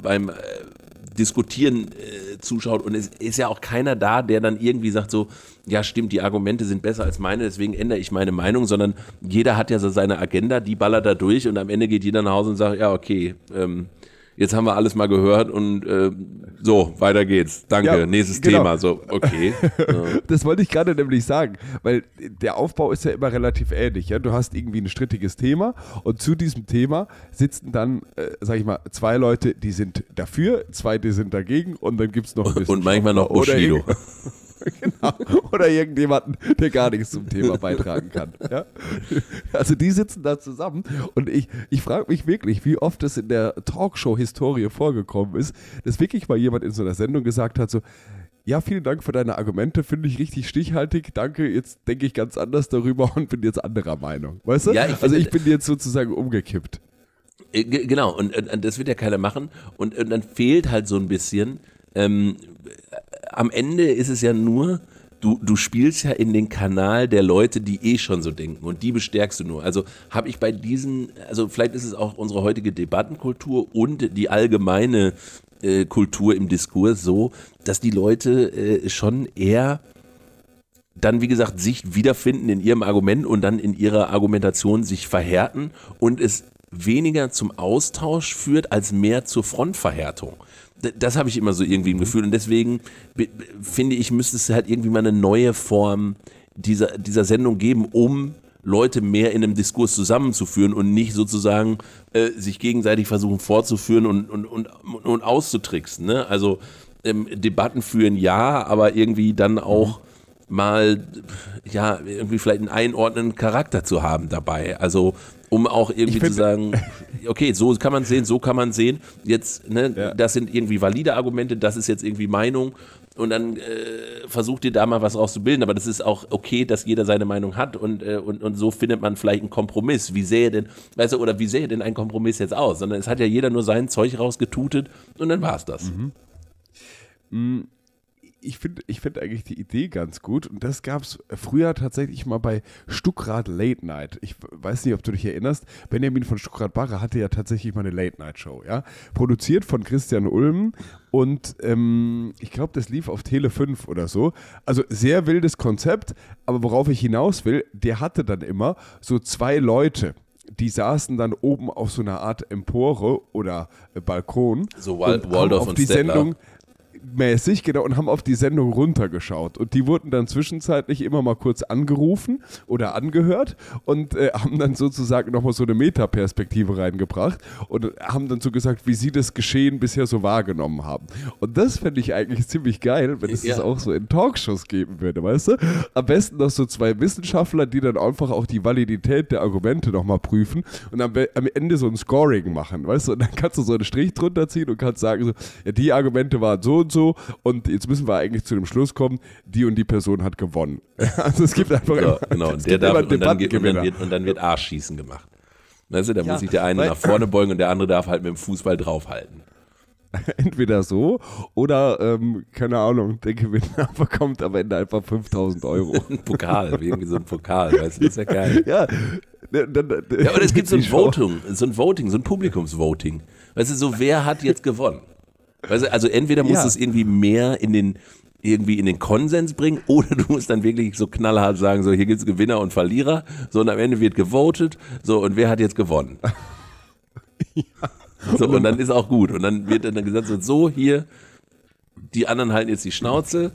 Diskutieren zuschaut. Und es ist ja auch keiner da, der dann irgendwie sagt so, ja stimmt, die Argumente sind besser als meine, deswegen ändere ich meine Meinung, sondern jeder hat ja so seine Agenda, die ballert da durch und am Ende geht jeder nach Hause und sagt, ja okay, jetzt haben wir alles mal gehört und so, weiter geht's. Danke, ja, nächstes Thema. So, okay. Das wollte ich gerade nämlich sagen, weil der Aufbau ist ja immer relativ ähnlich. Ja? Du hast irgendwie ein strittiges Thema und zu diesem Thema sitzen dann, sag ich mal, 2 Leute, die sind dafür, 2, die sind dagegen und dann gibt es noch ein bisschen. Und manchmal noch Bushido. Genau. Oder irgendjemanden, der gar nichts zum Thema beitragen kann. Ja? Also die sitzen da zusammen und ich frage mich wirklich, wie oft es in der Talkshow-Historie vorgekommen ist, dass wirklich mal jemand in so einer Sendung gesagt hat, so, ja, vielen Dank für deine Argumente, finde ich richtig stichhaltig, danke, jetzt denke ich ganz anders darüber und bin jetzt anderer Meinung. Weißt du? Ja, ich bin jetzt sozusagen umgekippt. Genau, und das wird ja keiner machen und dann fehlt halt so ein bisschen, am Ende ist es ja nur, du spielst ja in den Kanal der Leute, die schon so denken und die bestärkst du nur. Also habe ich bei also vielleicht ist es auch unsere heutige Debattenkultur und die allgemeine Kultur im Diskurs so, dass die Leute schon eher dann, wie gesagt, sich wiederfinden in ihrem Argument und dann in ihrer Argumentation sich verhärten und es weniger zum Austausch führt, als mehr zur Frontverhärtung. Das habe ich immer so irgendwie im Gefühl und deswegen finde ich, müsste es halt irgendwie mal eine neue Form dieser Sendung geben, um Leute mehr in einem Diskurs zusammenzuführen und nicht sozusagen sich gegenseitig versuchen vorzuführen und auszutricksen. Ne? Also Debatten führen ja, aber irgendwie dann auch mal ja irgendwie vielleicht einen einordnenden Charakter zu haben dabei. Also um auch irgendwie zu sagen, okay, so kann man sehen, so kann man sehen. Jetzt, ne, ja. Das sind irgendwie valide Argumente, das ist jetzt irgendwie Meinung. Und dann versucht ihr da mal was rauszubilden. Aber das ist auch okay, dass jeder seine Meinung hat und so findet man vielleicht einen Kompromiss. Wie sähe denn ein Kompromiss jetzt aus? Sondern es hat ja jeder nur sein Zeug rausgetutet und dann war es das. Ich finde eigentlich die Idee ganz gut und das gab es früher tatsächlich mal bei Stuckrad Late Night. Ich weiß nicht, ob du dich erinnerst, Benjamin von Stuckrad-Barre hatte ja tatsächlich mal eine Late Night Show, ja? Produziert von Christian Ulm und ich glaube, das lief auf Tele 5 oder so. Also sehr wildes Konzept, aber worauf ich hinaus will, der hatte dann immer so 2 Leute, die saßen dann oben auf so einer Art Empore oder Balkon. So Waldorf und die Stettler. Sendung mäßig, genau, und haben auf die Sendung runtergeschaut. Und die wurden dann zwischenzeitlich immer mal kurz angerufen oder angehört und haben dann sozusagen nochmal so eine Metaperspektive reingebracht und haben dann so gesagt, wie sie das Geschehen bisher so wahrgenommen haben. Und das fände ich eigentlich ziemlich geil, wenn es das auch so in Talkshows geben würde, weißt du? Am besten noch so 2 Wissenschaftler, die dann einfach auch die Validität der Argumente nochmal prüfen und am Ende so ein Scoring machen, weißt du? Und dann kannst du so einen Strich drunter ziehen und kannst sagen, so, ja, die Argumente waren so und so und jetzt müssen wir eigentlich zu dem Schluss kommen, die und die Person hat gewonnen. Also es gibt einfach immer, genau, und dann wird Arschschießen gemacht. Weißt du, da muss sich der eine nach vorne beugen und der andere darf halt mit dem Fußball draufhalten. Entweder so oder, keine Ahnung, der Gewinner bekommt am Ende einfach 5.000 €. Ein Pokal, wie irgendwie so ein Pokal, weißt du, das ist ja geil. Ja, oder es gibt so ein Voting, so ein Publikumsvoting. Weißt du, so wer hat jetzt gewonnen? Weißt du, also entweder musst du es irgendwie mehr in den Konsens bringen oder du musst dann wirklich so knallhart sagen, so hier gibt es Gewinner und Verlierer, so und am Ende wird gewotet, so und wer hat jetzt gewonnen? Ja. So und dann ist auch gut und dann wird dann gesagt, so hier, die anderen halten jetzt die Schnauze,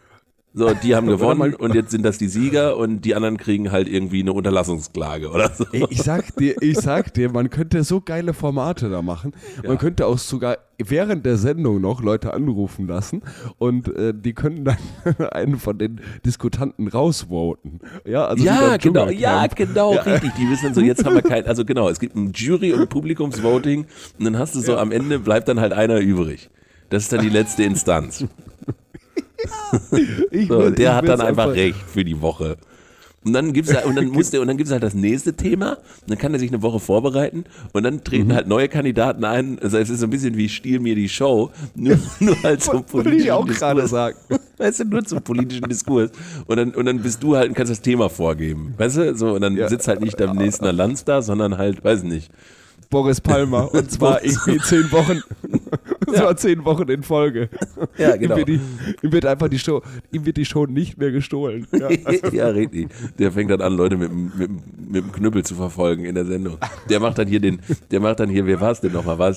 so die haben gewonnen und jetzt sind das die Sieger und die anderen kriegen halt irgendwie eine Unterlassungsklage oder so. Ey, ich sag dir, man könnte so geile Formate da machen. Ja. Man könnte auch sogar während der Sendung noch Leute anrufen lassen und die können dann einen von den Diskutanten rausvoten. Ja, also genau, richtig. Die wissen so, jetzt haben wir keinen, also genau, es gibt ein Jury- und Publikumsvoting und dann hast du so am Ende bleibt dann halt einer übrig. Das ist dann die letzte Instanz. Der hat dann einfach recht für die Woche. Und dann gibt's halt, und dann gibt's halt das nächste Thema, und dann kann er sich eine Woche vorbereiten und dann treten halt neue Kandidaten ein. Also es ist so ein bisschen wie Stiehl mir die Show, nur halt zum politischen ich auch gerade sagen. Weißt du, nur zum politischen Diskurs. Und dann bist du halt und kannst das Thema vorgeben. Weißt du? So, und dann sitzt halt nicht am nächsten Lanz da, sondern halt, weiß nicht. Boris Palmer. Und zwar irgendwie 10 Wochen. Und zwar 10 Wochen in Folge. Ja, genau. Ihm wird die Show nicht mehr gestohlen. Ja, ja, richtig. Der fängt dann an, Leute mit dem Knüppel zu verfolgen in der Sendung. Der macht dann hier, wer war es denn nochmal? War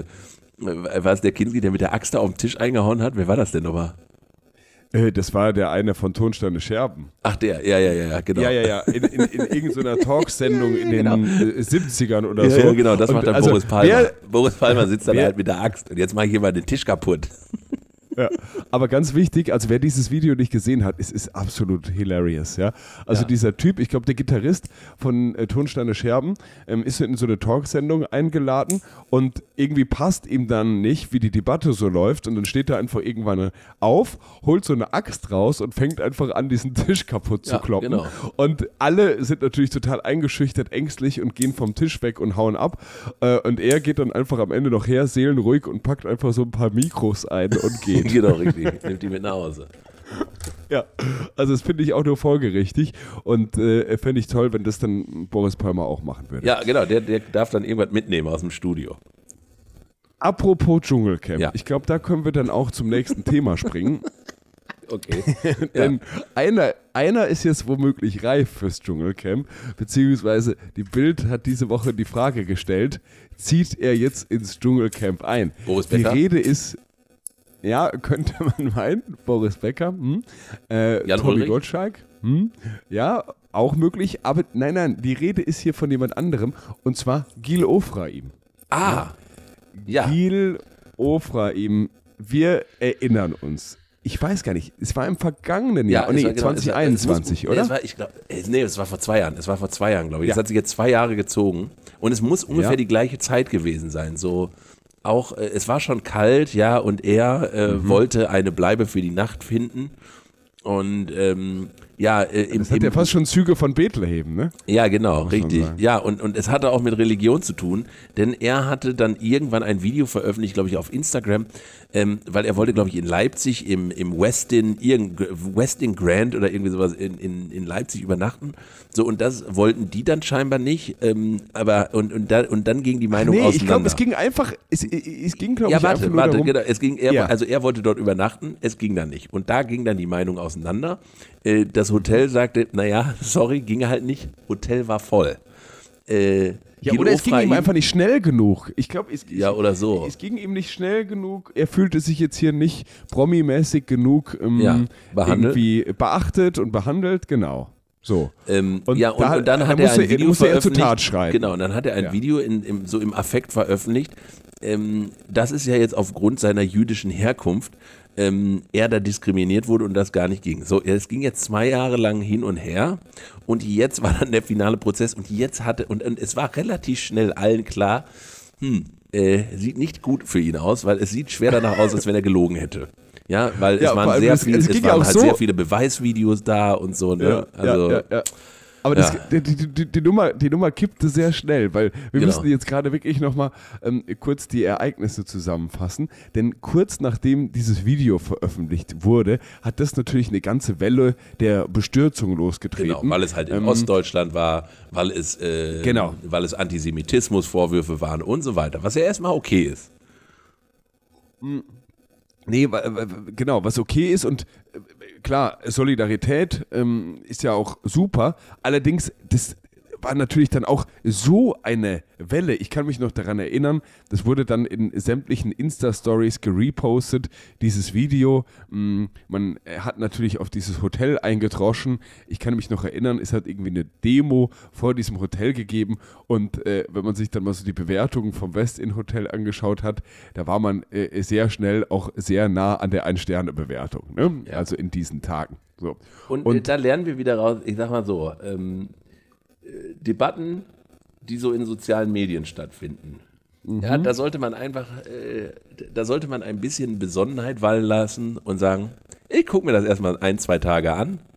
es der Kinski, der mit der Axt da auf den Tisch eingehauen hat? Wer war das denn nochmal? Das war der eine von Tonsteine Scherben. Ach, der, ja, genau. Ja. In irgendeiner Talksendung in den 70ern oder so. Ja, genau, das macht dann also, Boris Palmer. Boris Palmer sitzt dann halt mit der Axt und jetzt mache ich hier mal den Tisch kaputt. Ja, aber ganz wichtig, also wer dieses Video nicht gesehen hat, es ist absolut hilarious, ja. Also dieser Typ, ich glaube der Gitarrist von Tonsteine Scherben, ist in so eine Talksendung eingeladen und irgendwie passt ihm dann nicht, wie die Debatte so läuft und dann steht er einfach irgendwann auf, holt so eine Axt raus und fängt einfach an, diesen Tisch kaputt zu kloppen. Genau. Und alle sind natürlich total eingeschüchtert, ängstlich und gehen vom Tisch weg und hauen ab. Und er geht dann einfach am Ende noch her, seelenruhig und packt einfach so ein paar Mikros ein und geht. Genau, richtig. Nimmt die mit nach Hause. Ja, also das finde ich auch nur folgerichtig und fände ich toll, wenn das dann Boris Palmer auch machen würde. Ja, genau, der darf dann irgendwas mitnehmen aus dem Studio. Apropos Dschungelcamp, ich glaube, da können wir dann auch zum nächsten Thema springen. Okay. Denn einer ist jetzt womöglich reif fürs Dschungelcamp, beziehungsweise die Bild hat diese Woche die Frage gestellt, zieht er jetzt ins Dschungelcamp ein? Boris Becker? Die Rede ist... Ja, könnte man meinen. Boris Becker, Tommy Gottschalk, ja, auch möglich. Aber nein, die Rede ist hier von jemand anderem und zwar Gil Ofraim. Ja. Gil Ofraim, wir erinnern uns. Ich weiß gar nicht, es war im vergangenen Jahr, 2021, oder? Es war vor 2 Jahren. Es war vor 2 Jahren, glaube ich. Das hat sich jetzt 2 Jahre gezogen und es muss ungefähr die gleiche Zeit gewesen sein, so... Auch, es war schon kalt, ja, und er wollte eine Bleibe für die Nacht finden. Und das hat ja fast schon Züge von Bethlehem, ne? Ja, genau, richtig. Ja, und es hatte auch mit Religion zu tun, denn er hatte dann irgendwann ein Video veröffentlicht, glaube ich, auf Instagram, weil er wollte, glaube ich, in Leipzig im Westin Grand oder irgendwie sowas in Leipzig übernachten. So, und das wollten die dann scheinbar nicht, aber und dann ging die Meinung auseinander. Ich glaube, es ging einfach, es ging, glaube ich, einfach nur darum. Genau, also er wollte dort übernachten, es ging dann nicht. Und da ging dann die Meinung auseinander. Das Hotel sagte, naja, sorry, ging halt nicht, Hotel war voll. Oder es ging ihm einfach nicht schnell genug. Ich glaube, oder so. Es ging ihm nicht schnell genug. Er fühlte sich jetzt hier nicht promi-mäßig genug irgendwie beachtet und behandelt, genau. So. Und dann hat er ein Video veröffentlicht. Zur Tat schreiten. Genau, und dann hat er ein Video so im Affekt veröffentlicht. Das ist ja jetzt aufgrund seiner jüdischen Herkunft er da diskriminiert wurde und das gar nicht ging. So, es ging jetzt 2 Jahre lang hin und her und jetzt war dann der finale Prozess und jetzt und es war relativ schnell allen klar, sieht nicht gut für ihn aus, weil es sieht schwer danach aus, als wenn er gelogen hätte. Ja, weil es waren sehr viele Beweisvideos da und so, ne? Ja. Aber die Nummer kippte sehr schnell, weil wir müssen jetzt gerade wirklich nochmal kurz die Ereignisse zusammenfassen. Denn kurz nachdem dieses Video veröffentlicht wurde, hat das natürlich eine ganze Welle der Bestürzung losgetreten. Genau, weil es halt in Ostdeutschland war, weil es Antisemitismusvorwürfe waren und so weiter, was ja erstmal okay ist. Nee, genau, was okay ist und klar, Solidarität ist ja auch super, allerdings, das war natürlich dann auch so eine Welle. Ich kann mich noch daran erinnern, das wurde dann in sämtlichen Insta-Stories gerepostet, dieses Video. Man hat natürlich auf dieses Hotel eingedroschen. Ich kann mich noch erinnern, es hat irgendwie eine Demo vor diesem Hotel gegeben und wenn man sich dann mal so die Bewertungen vom Westin-Hotel angeschaut hat, da war man sehr schnell auch sehr nah an der 1-Sterne-Bewertung, ne? Ja. Also in diesen Tagen. So. Und da lernen wir wieder raus, ich sag mal so, Debatten, die so in sozialen Medien stattfinden. Ja, da sollte man einfach, ein bisschen Besonnenheit wallen lassen und sagen, ich gucke mir das erstmal 1-2 Tage an.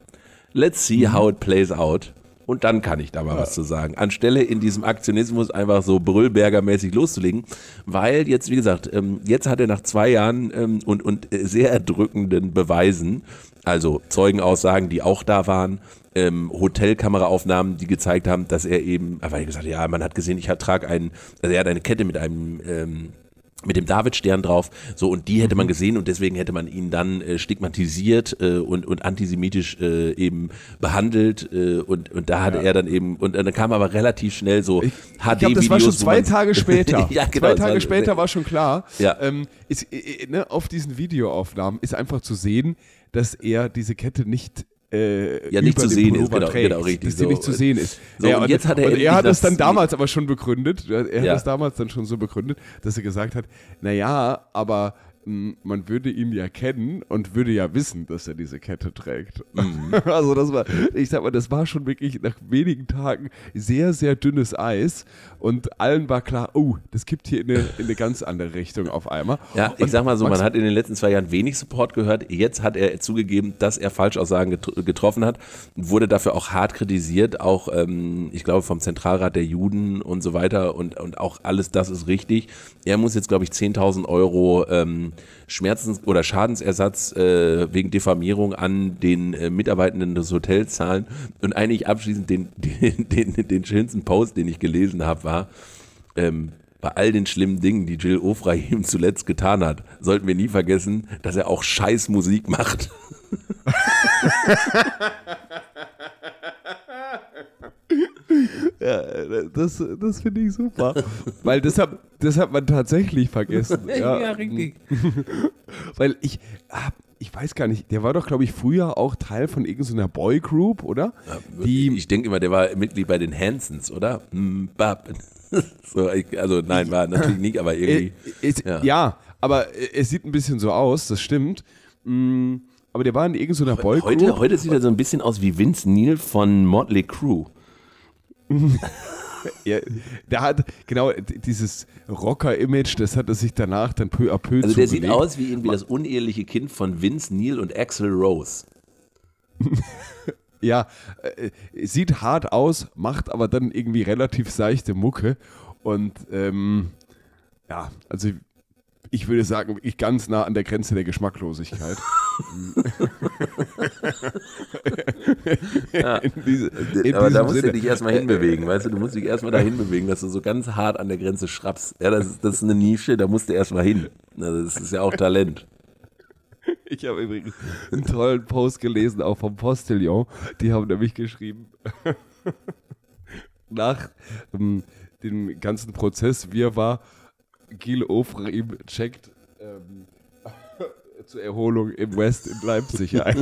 let's see how it plays out. Und dann kann ich da mal was zu sagen. Anstelle in diesem Aktionismus einfach so Brüllberger-mäßig loszulegen, weil jetzt, wie gesagt, jetzt hat er nach 2 Jahren und sehr erdrückenden Beweisen, also Zeugenaussagen, die auch da waren, Hotelkameraaufnahmen, die gezeigt haben, dass er eben, weil er gesagt hat, ja, man hat gesehen, er hat eine Kette mit dem Davidstern drauf, so, und die hätte man gesehen und deswegen hätte man ihn dann stigmatisiert und antisemitisch eben behandelt und da hatte er dann eben, und dann kam aber relativ schnell so HD-Videos. Ich glaube, das war schon 2 Tage später. Ja, genau, 2 Tage später war schon klar. Ja. Auf diesen Videoaufnahmen ist einfach zu sehen, dass er diese Kette nicht nicht zu sehen ist, genau, richtig. Dass die nicht zu sehen ist. So, und jetzt hat er hat es dann damals aber schon begründet, er hat es damals dann schon so begründet, dass er gesagt hat, naja, aber man würde ihn ja kennen und würde ja wissen, dass er diese Kette trägt. Mhm. Also das war schon wirklich nach wenigen Tagen sehr, sehr dünnes Eis und allen war klar, oh, das kippt hier in eine ganz andere Richtung auf einmal. Ja, ich sag mal so, man hat in den letzten 2 Jahren wenig Support gehört. Jetzt hat er zugegeben, dass er Falschaussagen getroffen hat, wurde dafür auch hart kritisiert, auch ich glaube vom Zentralrat der Juden und so weiter und auch alles das ist richtig. Er muss jetzt, glaube ich, 10.000 Euro Schmerzens- oder Schadensersatz wegen Diffamierung an den Mitarbeitenden des Hotels zahlen. Und eigentlich abschließend den schönsten Post, den ich gelesen habe, war, bei all den schlimmen Dingen, die Gil Ofrahim zuletzt getan hat, sollten wir nie vergessen, dass er auch scheiß Musik macht. Ja, das finde ich super, weil das hat man tatsächlich vergessen. Ja, richtig. Weil ich weiß gar nicht, der war doch, glaube ich, früher auch Teil von irgendeiner Boygroup, oder? Ja, ich denke immer, der war Mitglied bei den Hansons, oder? So, also nein, war natürlich nicht, aber irgendwie. Ja, aber es sieht ein bisschen so aus, das stimmt. Aber der war in irgendeiner Boygroup. Heute sieht er so ein bisschen aus wie Vince Neil von Motley Crue. Ja, der hat genau dieses Rocker-Image, das hat er sich danach dann peu à peu Also der zugelegt. sieht aus wie irgendwie das uneheliche Kind von Vince Neil und Axl Rose. Ja, sieht hart aus, macht aber dann irgendwie relativ seichte Mucke und ja, also ich würde sagen, wirklich ganz nah an der Grenze der Geschmacklosigkeit. Ja. Aber da musst du dich erstmal hinbewegen, weißt du, musst dich erstmal dahin bewegen, dass du so ganz hart an der Grenze schrappst. Ja, das ist eine Nische, da musst du erstmal hin. Das ist ja auch Talent. Ich habe übrigens einen tollen Post gelesen, auch vom Postillon. Die haben nämlich geschrieben, nach dem ganzen Prozess, wie er war, Gil Ofrahim checkt zur Erholung im West in Leipzig ein.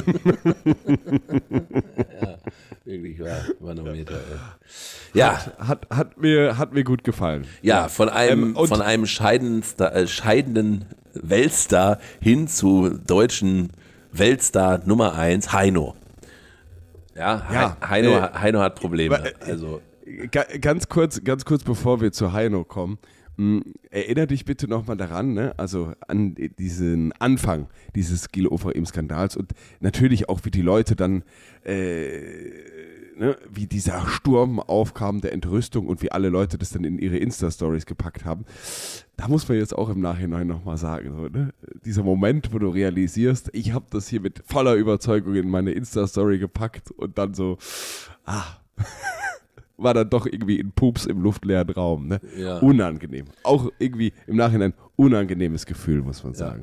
Ja, wirklich war noch Meter. Ja, hat mir gut gefallen. Ja, von einem scheidenden Weltstar hin zu deutschen Weltstar Nummer 1, Heino. Ja, Heino hat Probleme. Also ganz kurz, bevor wir zu Heino kommen. Erinner dich bitte nochmal daran, ne? Also an diesen Anfang dieses Gil Ofrahim-Skandals und natürlich auch, wie die Leute dann, wie dieser Sturm aufkam der Entrüstung und wie alle Leute das dann in ihre Insta-Stories gepackt haben. Da muss man jetzt auch im Nachhinein nochmal sagen, so, ne? Dieser Moment, wo du realisierst, ich habe das hier mit voller Überzeugung in meine Insta-Story gepackt und dann so, war dann doch irgendwie ein Pups im luftleeren Raum. Ne? Ja. Unangenehm. Auch irgendwie im Nachhinein unangenehmes Gefühl, muss man sagen.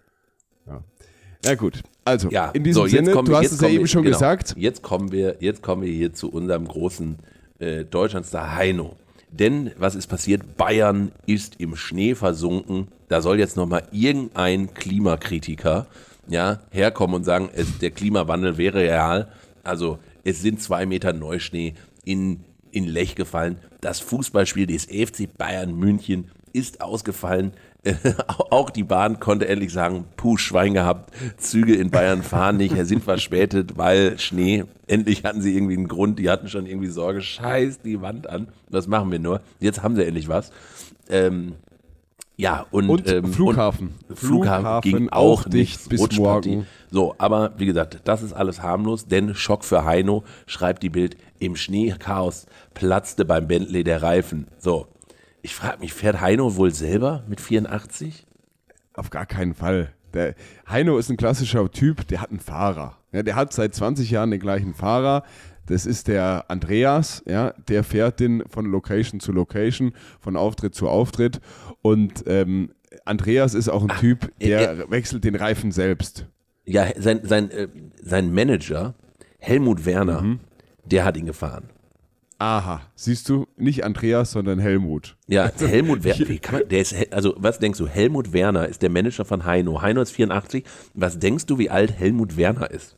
Ja gut, also in diesem Sinne, du hast es ja eben schon gesagt. Jetzt kommen wir hier zu unserem großen Deutschlandstar Heino. Denn was ist passiert? Bayern ist im Schnee versunken. Da soll jetzt nochmal irgendein Klimakritiker herkommen und sagen, der Klimawandel wäre real. Also es sind 2 Meter Neuschnee in Lech gefallen. Das Fußballspiel des FC Bayern München ist ausgefallen. Auch die Bahn konnte endlich sagen, puh, Schwein gehabt, Züge in Bayern fahren nicht, sind verspätet, weil Schnee. Endlich hatten sie irgendwie einen Grund, die hatten schon irgendwie Sorge, scheiß die Wand an. Was machen wir nur? Jetzt haben sie endlich was. Ja, und Flughafen. Flughafen ging auch dicht nicht. bis morgen. So, aber wie gesagt, das ist alles harmlos, denn Schock für Heino, schreibt die Bild, im Schneechaos platzte beim Bentley der Reifen. So, ich frage mich, fährt Heino wohl selber mit 84? Auf gar keinen Fall. Der Heino ist ein klassischer Typ, der hat einen Fahrer. Ja, der hat seit 20 Jahren den gleichen Fahrer. Das ist der Andreas, ja, der fährt den von Location zu Location, von Auftritt zu Auftritt. Und Andreas ist auch ein Typ, der wechselt den Reifen selbst. Ja, sein Manager, Helmut Werner, der hat ihn gefahren. Aha, siehst du, nicht Andreas, sondern Helmut. Ja, Helmut Werner, was denkst du, Helmut Werner ist der Manager von Heino. Heino ist 84. Was denkst du, wie alt Helmut Werner ist?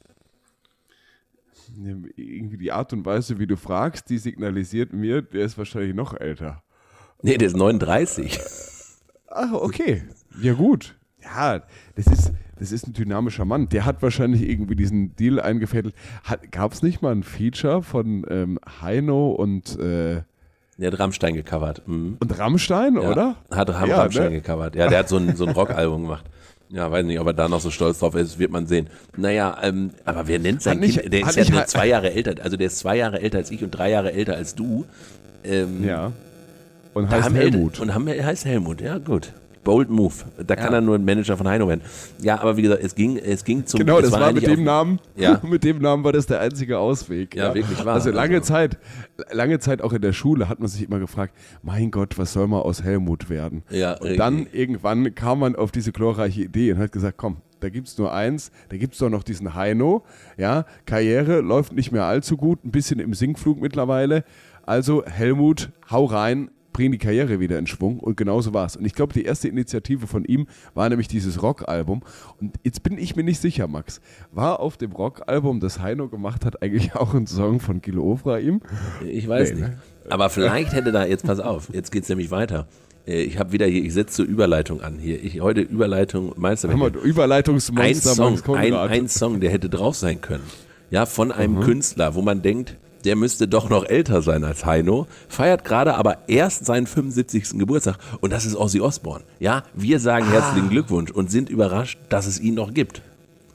Irgendwie die Art und Weise, wie du fragst, die signalisiert mir, der ist wahrscheinlich noch älter. Nee, der ist 39. Ach, okay. Ja, gut. Ja, das ist ein dynamischer Mann. Der hat wahrscheinlich irgendwie diesen Deal eingefädelt. Gab es nicht mal ein Feature von Heino und Der hat Rammstein gecovert. Mhm. Und Rammstein, Ja, oder? Hat Rammstein gecovert. Ja, der hat so ein Rockalbum gemacht. Ja, weiß nicht, ob er da noch so stolz drauf ist, wird man sehen. Naja, aber wer nennt sein Kind? Der ist ja nur 2 Jahre älter. Also der ist 2 Jahre älter als ich und 3 Jahre älter als du. Ja. Und heißt Helmut. Heißt Helmut, ja gut. Bold Move. Da kann er nur ein Manager von Heino werden. Ja, aber wie gesagt, es ging zum... Genau, das war mit dem Namen. Ja. Mit dem Namen war das der einzige Ausweg. Ja, wirklich wahr. Also lange Zeit auch in der Schule hat man sich immer gefragt, mein Gott, was soll man aus Helmut werden? Ja, und dann irgendwann kam man auf diese glorreiche Idee und hat gesagt, komm, da gibt es nur eins, da gibt es doch noch diesen Heino. Ja, Karriere läuft nicht mehr allzu gut, ein bisschen im Sinkflug mittlerweile. Also Helmut, hau rein, bring die Karriere wieder in Schwung und genauso war es. Und ich glaube, die erste Initiative von ihm war nämlich dieses Rockalbum. Und jetzt bin ich mir nicht sicher, Max, war auf dem Rockalbum, das Heino gemacht hat, eigentlich auch ein Song von Gil Ofraim? Ich weiß nicht. Aber vielleicht hätte da, jetzt pass auf, jetzt geht es nämlich weiter. Ich habe wieder hier, ich setze zur Überleitung an hier. Heute Überleitung Meisterwerk. Überleitungsmonster Max Konrad. Ein Song, der hätte drauf sein können. Ja, von einem Künstler, wo man denkt, der müsste doch noch älter sein als Heino, feiert gerade aber erst seinen 75. Geburtstag und das ist Ozzy Osbourne. Ja, wir sagen herzlichen Glückwunsch und sind überrascht, dass es ihn noch gibt.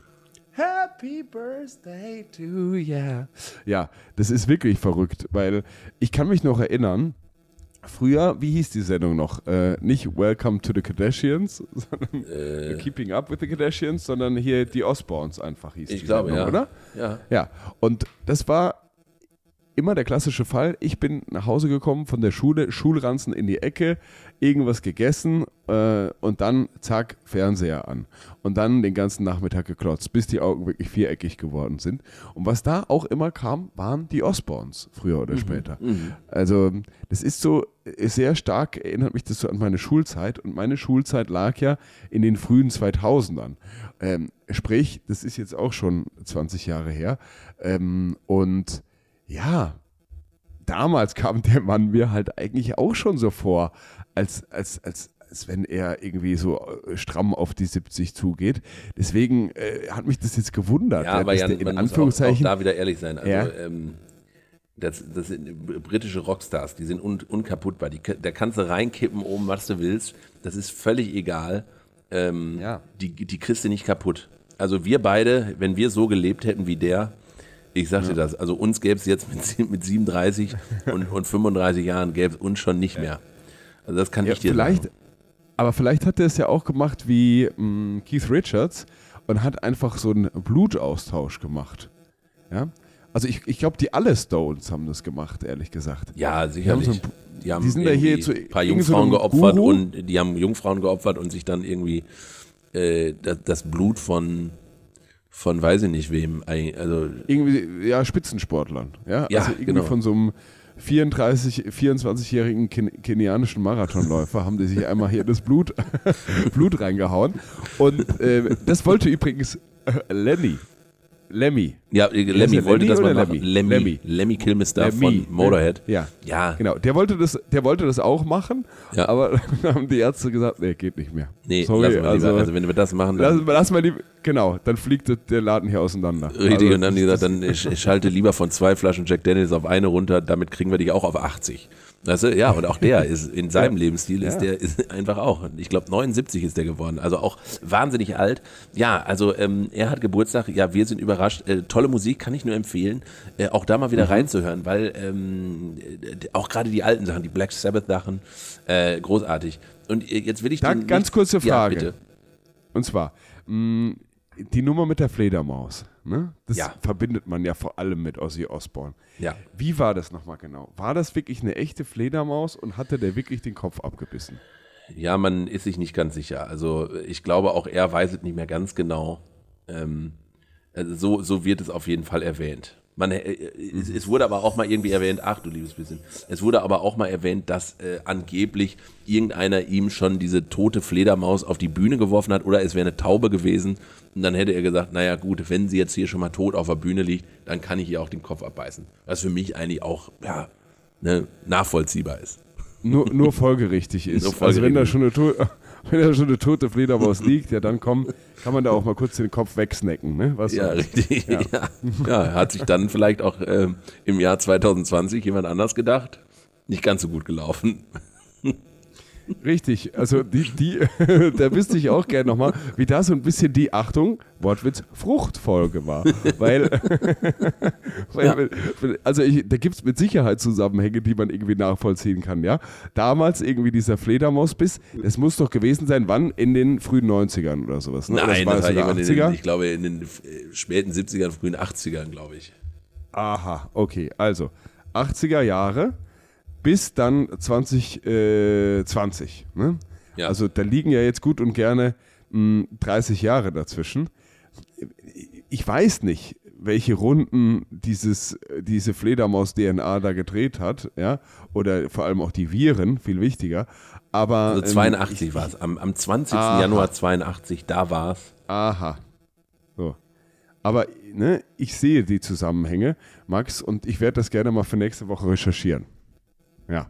Happy Birthday to you. Ja, das ist wirklich verrückt, weil ich kann mich noch erinnern, früher, wie hieß die Sendung noch? Nicht Welcome to the Kardashians, sondern Keeping Up with the Kardashians, sondern hier die Osbournes einfach hieß die glaube, Sendung, ja. oder? Ja, und das war immer der klassische Fall, ich bin nach Hause gekommen von der Schule, Schulranzen in die Ecke, irgendwas gegessen und dann zack, Fernseher an. Und dann den ganzen Nachmittag geklotzt, bis die Augen wirklich viereckig geworden sind. Und was da auch immer kam, waren die Osbournes, früher oder später. Also das ist so sehr stark, erinnert mich das so an meine Schulzeit. Und meine Schulzeit lag ja in den frühen 2000ern. Sprich, das ist jetzt auch schon 20 Jahre her. Und ja, damals kam der Mann mir halt eigentlich auch schon so vor, als wenn er irgendwie so stramm auf die 70 zugeht. Deswegen hat mich das jetzt gewundert. Ja, aber Jan, man muss auch da wieder ehrlich sein. Also, ja. Das sind britische Rockstars, die sind unkaputtbar. Da kannst du reinkippen oben, was du willst. Das ist völlig egal. Die kriegst du nicht kaputt. Also wir beide, wenn wir so gelebt hätten wie der, ich sag dir das, also uns gäbe es jetzt mit 37 und 35 Jahren gäbe es uns schon nicht mehr. Also das kann ich dir sagen. Aber vielleicht hat er es ja auch gemacht wie Keith Richards und hat einfach so einen Blutaustausch gemacht. Ja? Also ich glaube, alle Stones haben das gemacht, ehrlich gesagt. Ja, sicherlich. Die haben sind da hier ein paar Jungfrauen geopfert und die haben Jungfrauen geopfert und sich dann irgendwie das Blut von weiß ich nicht wem, also irgendwie, ja, Spitzensportlern. Ja, ja, also irgendwie genau. von so einem 24-jährigen kenianischen Marathonläufer haben die sich einmal hier das Blut reingehauen. Und das wollte übrigens Lemmy. Ja, Lemmy wollte das mal machen. Lemmy Kilmister von Motorhead. Ja, ja, genau. Der wollte das auch machen, ja. Aber dann haben die Ärzte gesagt, nee, geht nicht mehr. Nee, sorry, also wenn wir das machen, dann lass mal genau, dann fliegt der Laden hier auseinander. Richtig, und dann haben die gesagt, dann ich schalte lieber von 2 Flaschen Jack Daniels auf eine runter, damit kriegen wir dich auch auf 80. Weißt du, ja, und auch der ist in seinem Lebensstil ist einfach auch, ich glaube 79 ist der geworden, also auch wahnsinnig alt. Ja, also er hat Geburtstag, ja, wir sind überrascht. Tolle Musik, kann ich nur empfehlen, auch da mal wieder reinzuhören, weil auch gerade die alten Sachen, die Black Sabbath Sachen, großartig. Und jetzt will ich ganz kurze Frage. Ja, bitte. Und zwar, die Nummer mit der Fledermaus, ne? Das verbindet man ja vor allem mit Ozzy Osbourne. Ja. Wie war das nochmal genau? War das wirklich eine echte Fledermaus und hatte der wirklich den Kopf abgebissen? Ja, man ist sich nicht ganz sicher. Also ich glaube, auch er weiß es nicht mehr ganz genau. Also so wird es auf jeden Fall erwähnt. Es wurde aber auch mal irgendwie erwähnt, ach du liebes bisschen, es wurde aber auch mal erwähnt, dass angeblich irgendeiner ihm schon diese tote Fledermaus auf die Bühne geworfen hat oder es wäre eine Taube gewesen und dann hätte er gesagt, naja gut, wenn sie jetzt hier schon mal tot auf der Bühne liegt, dann kann ich ihr auch den Kopf abbeißen. Was für mich eigentlich auch nachvollziehbar ist. Nur folgerichtig ist. Also wenn da schon eine tote Fledermaus liegt, ja dann kann man da auch mal kurz den Kopf wegsnacken. Ne? Richtig. Ja, hat sich dann vielleicht auch im Jahr 2020 jemand anders gedacht. Nicht ganz so gut gelaufen. Richtig, also da wüsste ich auch gerne nochmal, wie da so ein bisschen die, Achtung, Wortwitz, Fruchtfolge war. Da gibt es mit Sicherheit Zusammenhänge, die man irgendwie nachvollziehen kann, ja. Damals irgendwie dieser Fledermausbiss, das muss doch gewesen sein, wann? In den frühen 90ern oder sowas? Ne? Nein, das war irgendwann ich glaube in den späten 70ern, frühen 80ern, glaube ich. Aha, okay, also 80er Jahre bis dann 2020. Ne? Ja. Also da liegen ja jetzt gut und gerne 30 Jahre dazwischen. Ich weiß nicht, welche Runden diese Fledermaus-DNA da gedreht hat, ja, oder vor allem auch die Viren, viel wichtiger. Aber also 82 war es, am 20. Januar 82, da war es. Aha, so. Aber ne, ich sehe die Zusammenhänge, Max, und ich werde das gerne mal für nächste Woche recherchieren. Ja.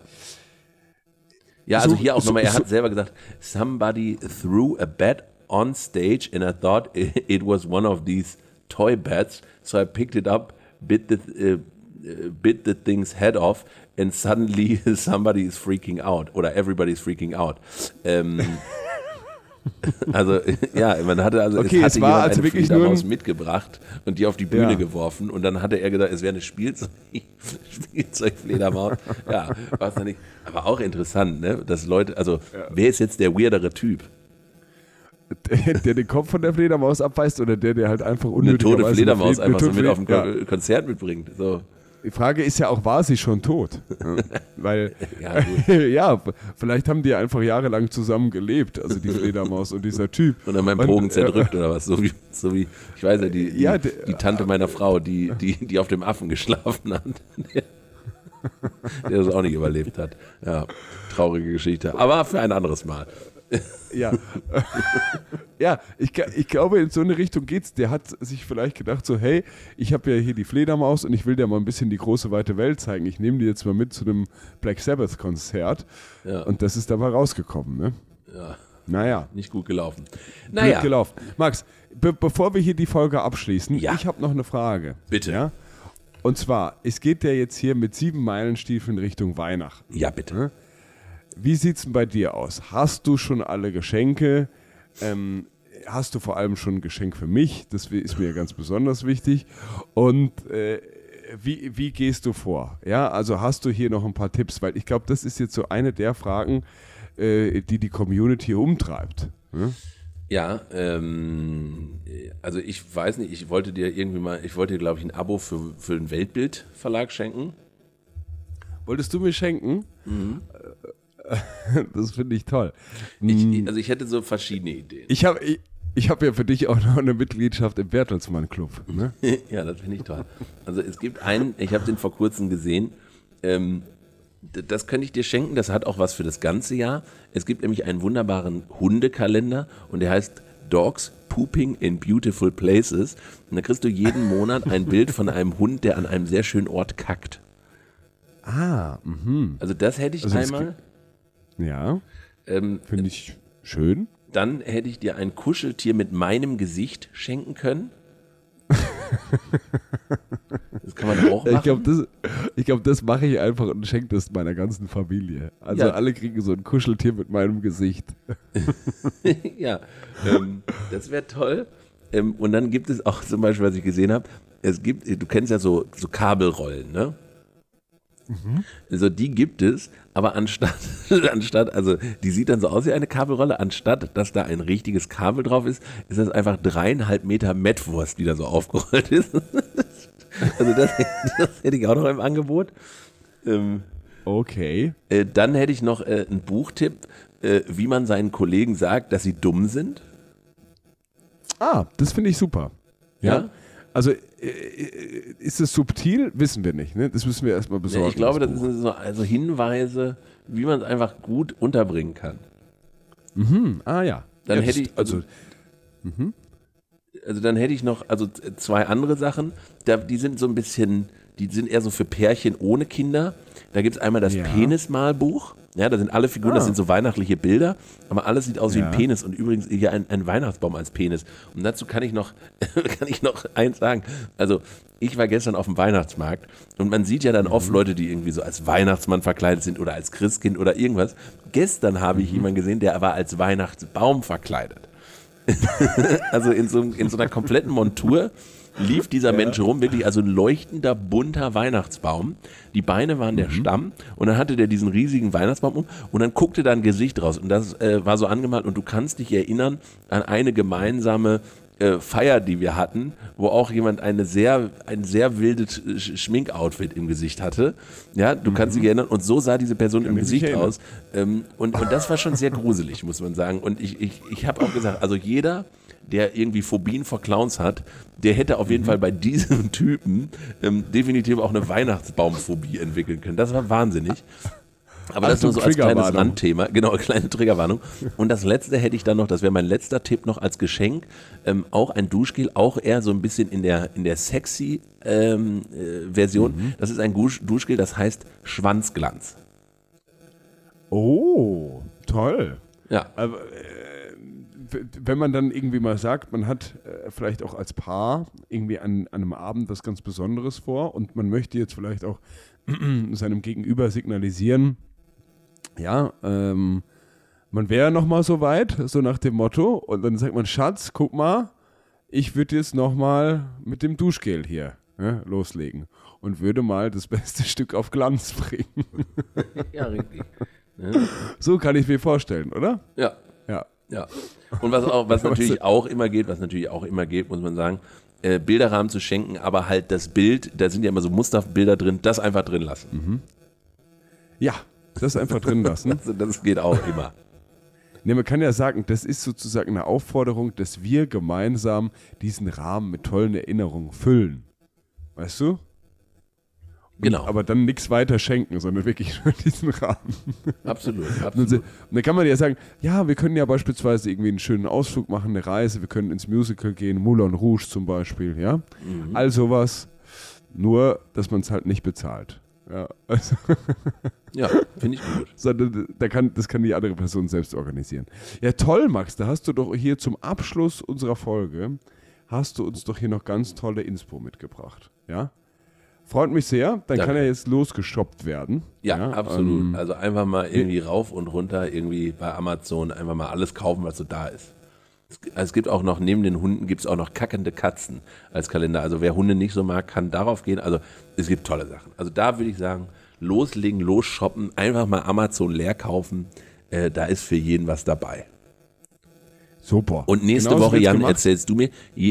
Ja, also hier auch nochmal, er hat selber gesagt, somebody threw a bat on stage and I thought it was one of these toy bats, so I picked it up, bit the thing's head off and suddenly somebody is freaking out oder everybody is freaking out. Also, ja, man hatte okay, es war also eine wirklich Fledermaus mitgebracht und die auf die Bühne geworfen und dann hatte er gesagt, es wäre eine Spielzeugfledermaus. Ja, war es nicht. Aber auch interessant, ne, dass Leute, also, wer ist jetzt der weirdere Typ? Der den Kopf von der Fledermaus abweist oder der halt einfach unnötigerweise eine tote Fledermaus einfach so mit auf ein Konzert mitbringt, so. Die Frage ist ja auch, war sie schon tot? Weil, vielleicht haben die einfach jahrelang zusammen gelebt, also die Fledermaus und dieser Typ. Und dann meinen Bogen zerdrückt oder was, so wie, ich weiß ja, die Tante meiner Frau, die auf dem Affen geschlafen hat, der das auch nicht überlebt hat. Ja, traurige Geschichte, aber für ein anderes Mal. Ja, ich glaube, in so eine Richtung geht's. Der hat sich vielleicht gedacht so, hey, ich habe ja hier die Fledermaus und ich will dir mal ein bisschen die große, weite Welt zeigen. Ich nehme die jetzt mal mit zu einem Black Sabbath-Konzert. Ja. Und das ist dabei rausgekommen, ne? Ja. Naja. Nicht gut gelaufen. Gut gelaufen. Max, bevor wir hier die Folge abschließen, ich habe noch eine Frage. Bitte. Ja? Und zwar, es geht ja jetzt hier mit 7 Meilenstiefeln Richtung Weihnachten. Ja, bitte. Ne? Wie sieht's denn bei dir aus? Hast du schon alle Geschenke? Hast du vor allem schon ein Geschenk für mich? Das ist mir ganz besonders wichtig. Und wie gehst du vor? Ja, also hast du hier noch ein paar Tipps? Weil ich glaube, das ist jetzt so eine der Fragen, die Community umtreibt. Hm? Ja, also ich weiß nicht, ich wollte dir glaube ich ein Abo für den Weltbild-Verlag schenken. Wolltest du mir schenken? Mhm. Das finde ich toll. Ich hätte so verschiedene Ideen. Ich hab ja für dich auch noch eine Mitgliedschaft im Bertelsmann Club. Ne? Ja, das finde ich toll. Also es gibt einen, ich habe den vor kurzem gesehen, das könnte ich dir schenken, das hat auch was für das ganze Jahr. Es gibt nämlich einen wunderbaren Hundekalender und der heißt Dogs Pooping in Beautiful Places. Und da kriegst du jeden Monat ein Bild von einem Hund, der an einem sehr schönen Ort kackt. Also das hätte ich einmal. Ja, finde ich schön. Dann hätte ich dir ein Kuscheltier mit meinem Gesicht schenken können. Das kann man auch machen. Ich glaube, das mache ich einfach und schenke das meiner ganzen Familie. Also alle kriegen so ein Kuscheltier mit meinem Gesicht. Ja, das wäre toll. Und dann gibt es auch zum Beispiel, was ich gesehen habe, du kennst ja so Kabelrollen, ne? Also die gibt es, aber anstatt, also die sieht dann so aus wie eine Kabelrolle, anstatt dass da ein richtiges Kabel drauf ist, ist das einfach 3,5 Meter Mettwurst, die da so aufgerollt ist. Also das hätte ich auch noch im Angebot. Okay. Dann hätte ich noch einen Buchtipp, wie man seinen Kollegen sagt, dass sie dumm sind. Das finde ich super. Ja? Also ist es subtil? Wissen wir nicht. Ne? Das müssen wir erstmal besorgen. Ja, ich glaube, das sind so also Hinweise, wie man es einfach gut unterbringen kann. Ja. Dann ja, hätte ich dann hätte ich noch zwei andere Sachen. Die sind so ein bisschen, die sind eher so für Pärchen ohne Kinder. Da gibt es einmal das Penismalbuch. Ja, da sind alle Figuren, das sind so weihnachtliche Bilder, aber alles sieht aus wie ein Penis und übrigens hier ein Weihnachtsbaum als Penis. Und dazu kann ich noch eins sagen. Also ich war gestern auf dem Weihnachtsmarkt und man sieht ja dann oft Leute, die irgendwie so als Weihnachtsmann verkleidet sind oder als Christkind oder irgendwas. Gestern habe ich jemanden gesehen, der war als Weihnachtsbaum verkleidet. Also in so einer kompletten Montur lief dieser Mensch rum, wirklich also ein leuchtender, bunter Weihnachtsbaum. Die Beine waren der Stamm und dann hatte der diesen riesigen Weihnachtsbaum um und dann guckte da ein Gesicht raus und das war so angemalt und du kannst dich erinnern an eine gemeinsame Feier, die wir hatten, wo auch jemand ein sehr wildes Schminkoutfit im Gesicht hatte. Ja, du kannst dich erinnern und so sah diese Person im Gesicht aus und das war schon sehr gruselig, muss man sagen. Und ich habe auch gesagt, also jeder, der irgendwie Phobien vor Clowns hat, der hätte auf jeden Fall bei diesem Typen definitiv auch eine Weihnachtsbaumphobie entwickeln können. Das war wahnsinnig. Aber das nur so als kleines Randthema. Genau, eine kleine Triggerwarnung. Und das letzte hätte ich dann noch, das wäre mein letzter Tipp noch als Geschenk, auch ein Duschgel, auch eher so ein bisschen in der sexy Version. Das ist ein Duschgel, das heißt Schwanzglanz. Oh, toll. Ja. Aber, wenn man dann irgendwie mal sagt, man hat vielleicht auch als Paar irgendwie an einem Abend was ganz Besonderes vor und man möchte jetzt vielleicht auch seinem Gegenüber signalisieren, ja, man wäre noch mal so weit, so nach dem Motto, und dann sagt man, Schatz, guck mal, ich würde jetzt noch mal mit dem Duschgel hier loslegen und würde mal das beste Stück auf Glanz bringen. Ja, richtig. Ja. So kann ich mir vorstellen, oder? Ja. Ja. Und was natürlich auch immer geht, muss man sagen, Bilderrahmen zu schenken, aber halt das Bild, da sind ja immer so Musterbilder drin, das einfach drin lassen. Ja, das einfach drin lassen. Das geht auch immer. Ne, man kann ja sagen, das ist sozusagen eine Aufforderung, dass wir gemeinsam diesen Rahmen mit tollen Erinnerungen füllen. Weißt du? Genau. Aber dann nichts weiter schenken, sondern wirklich nur diesen Rahmen. Absolut. Und dann kann man ja sagen, ja, wir können ja beispielsweise irgendwie einen schönen Ausflug machen, eine Reise, wir können ins Musical gehen, Moulin Rouge zum Beispiel, ja. All sowas, nur, dass man es halt nicht bezahlt. Ja, also ja, finde ich gut. Sondern das kann die andere Person selbst organisieren. Ja, toll, Max, da hast du doch hier zum Abschluss unserer Folge, hast du uns doch hier noch ganz tolle Inspo mitgebracht, ja. Freut mich sehr, dann kann er jetzt losgeshoppt werden. Ja, absolut. Also einfach mal irgendwie rauf und runter, irgendwie bei Amazon einfach mal alles kaufen, was so da ist. Es gibt auch noch, neben den Hunden gibt es auch noch kackende Katzen als Kalender. Also wer Hunde nicht so mag, kann darauf gehen. Also es gibt tolle Sachen. Also da würde ich sagen, loslegen, losshoppen, einfach mal Amazon leer kaufen. Da ist für jeden was dabei. Super. Und nächste Woche, Jan, erzählst du mir,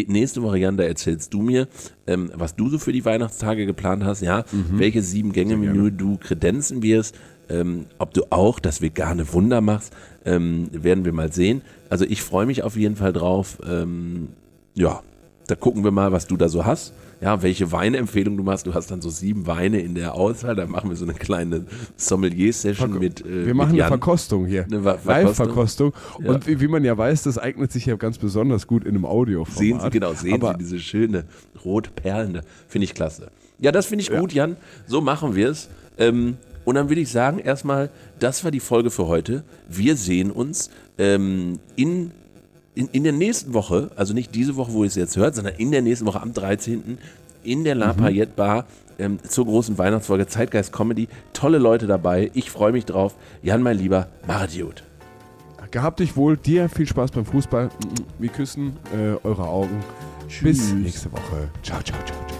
was du so für die Weihnachtstage geplant hast, ja, welche 7-Gänge-Menü du kredenzen wirst, ob du auch das vegane Wunder machst, werden wir mal sehen. Also ich freue mich auf jeden Fall drauf. Ja, da gucken wir mal, was du da so hast. Ja, welche Weineempfehlung du machst. Du hast dann so 7 Weine in der Auswahl. Da machen wir so eine kleine Sommelier-Session mit wir machen eine Verkostung hier. Eine Live-Verkostung. Ja. Und wie man ja weiß, das eignet sich ja ganz besonders gut in einem Audioformat. Sehen Sie diese schöne rot-perlende. Finde ich klasse. Ja, das finde ich gut, Jan. So machen wir es. Und dann würde ich sagen, erstmal, das war die Folge für heute. Wir sehen uns in der nächsten Woche, also nicht diese Woche, wo ihr es jetzt hört, sondern in der nächsten Woche am 13. in der La Paillette Bar zur großen Weihnachtsfolge Zeitgeist Comedy. Tolle Leute dabei. Ich freue mich drauf. Jan, mein Lieber, machet gut. Gehabt dich wohl. Dir viel Spaß beim Fußball. Wir küssen eure Augen. Tschüss. Bis nächste Woche. Ciao, ciao, ciao, ciao.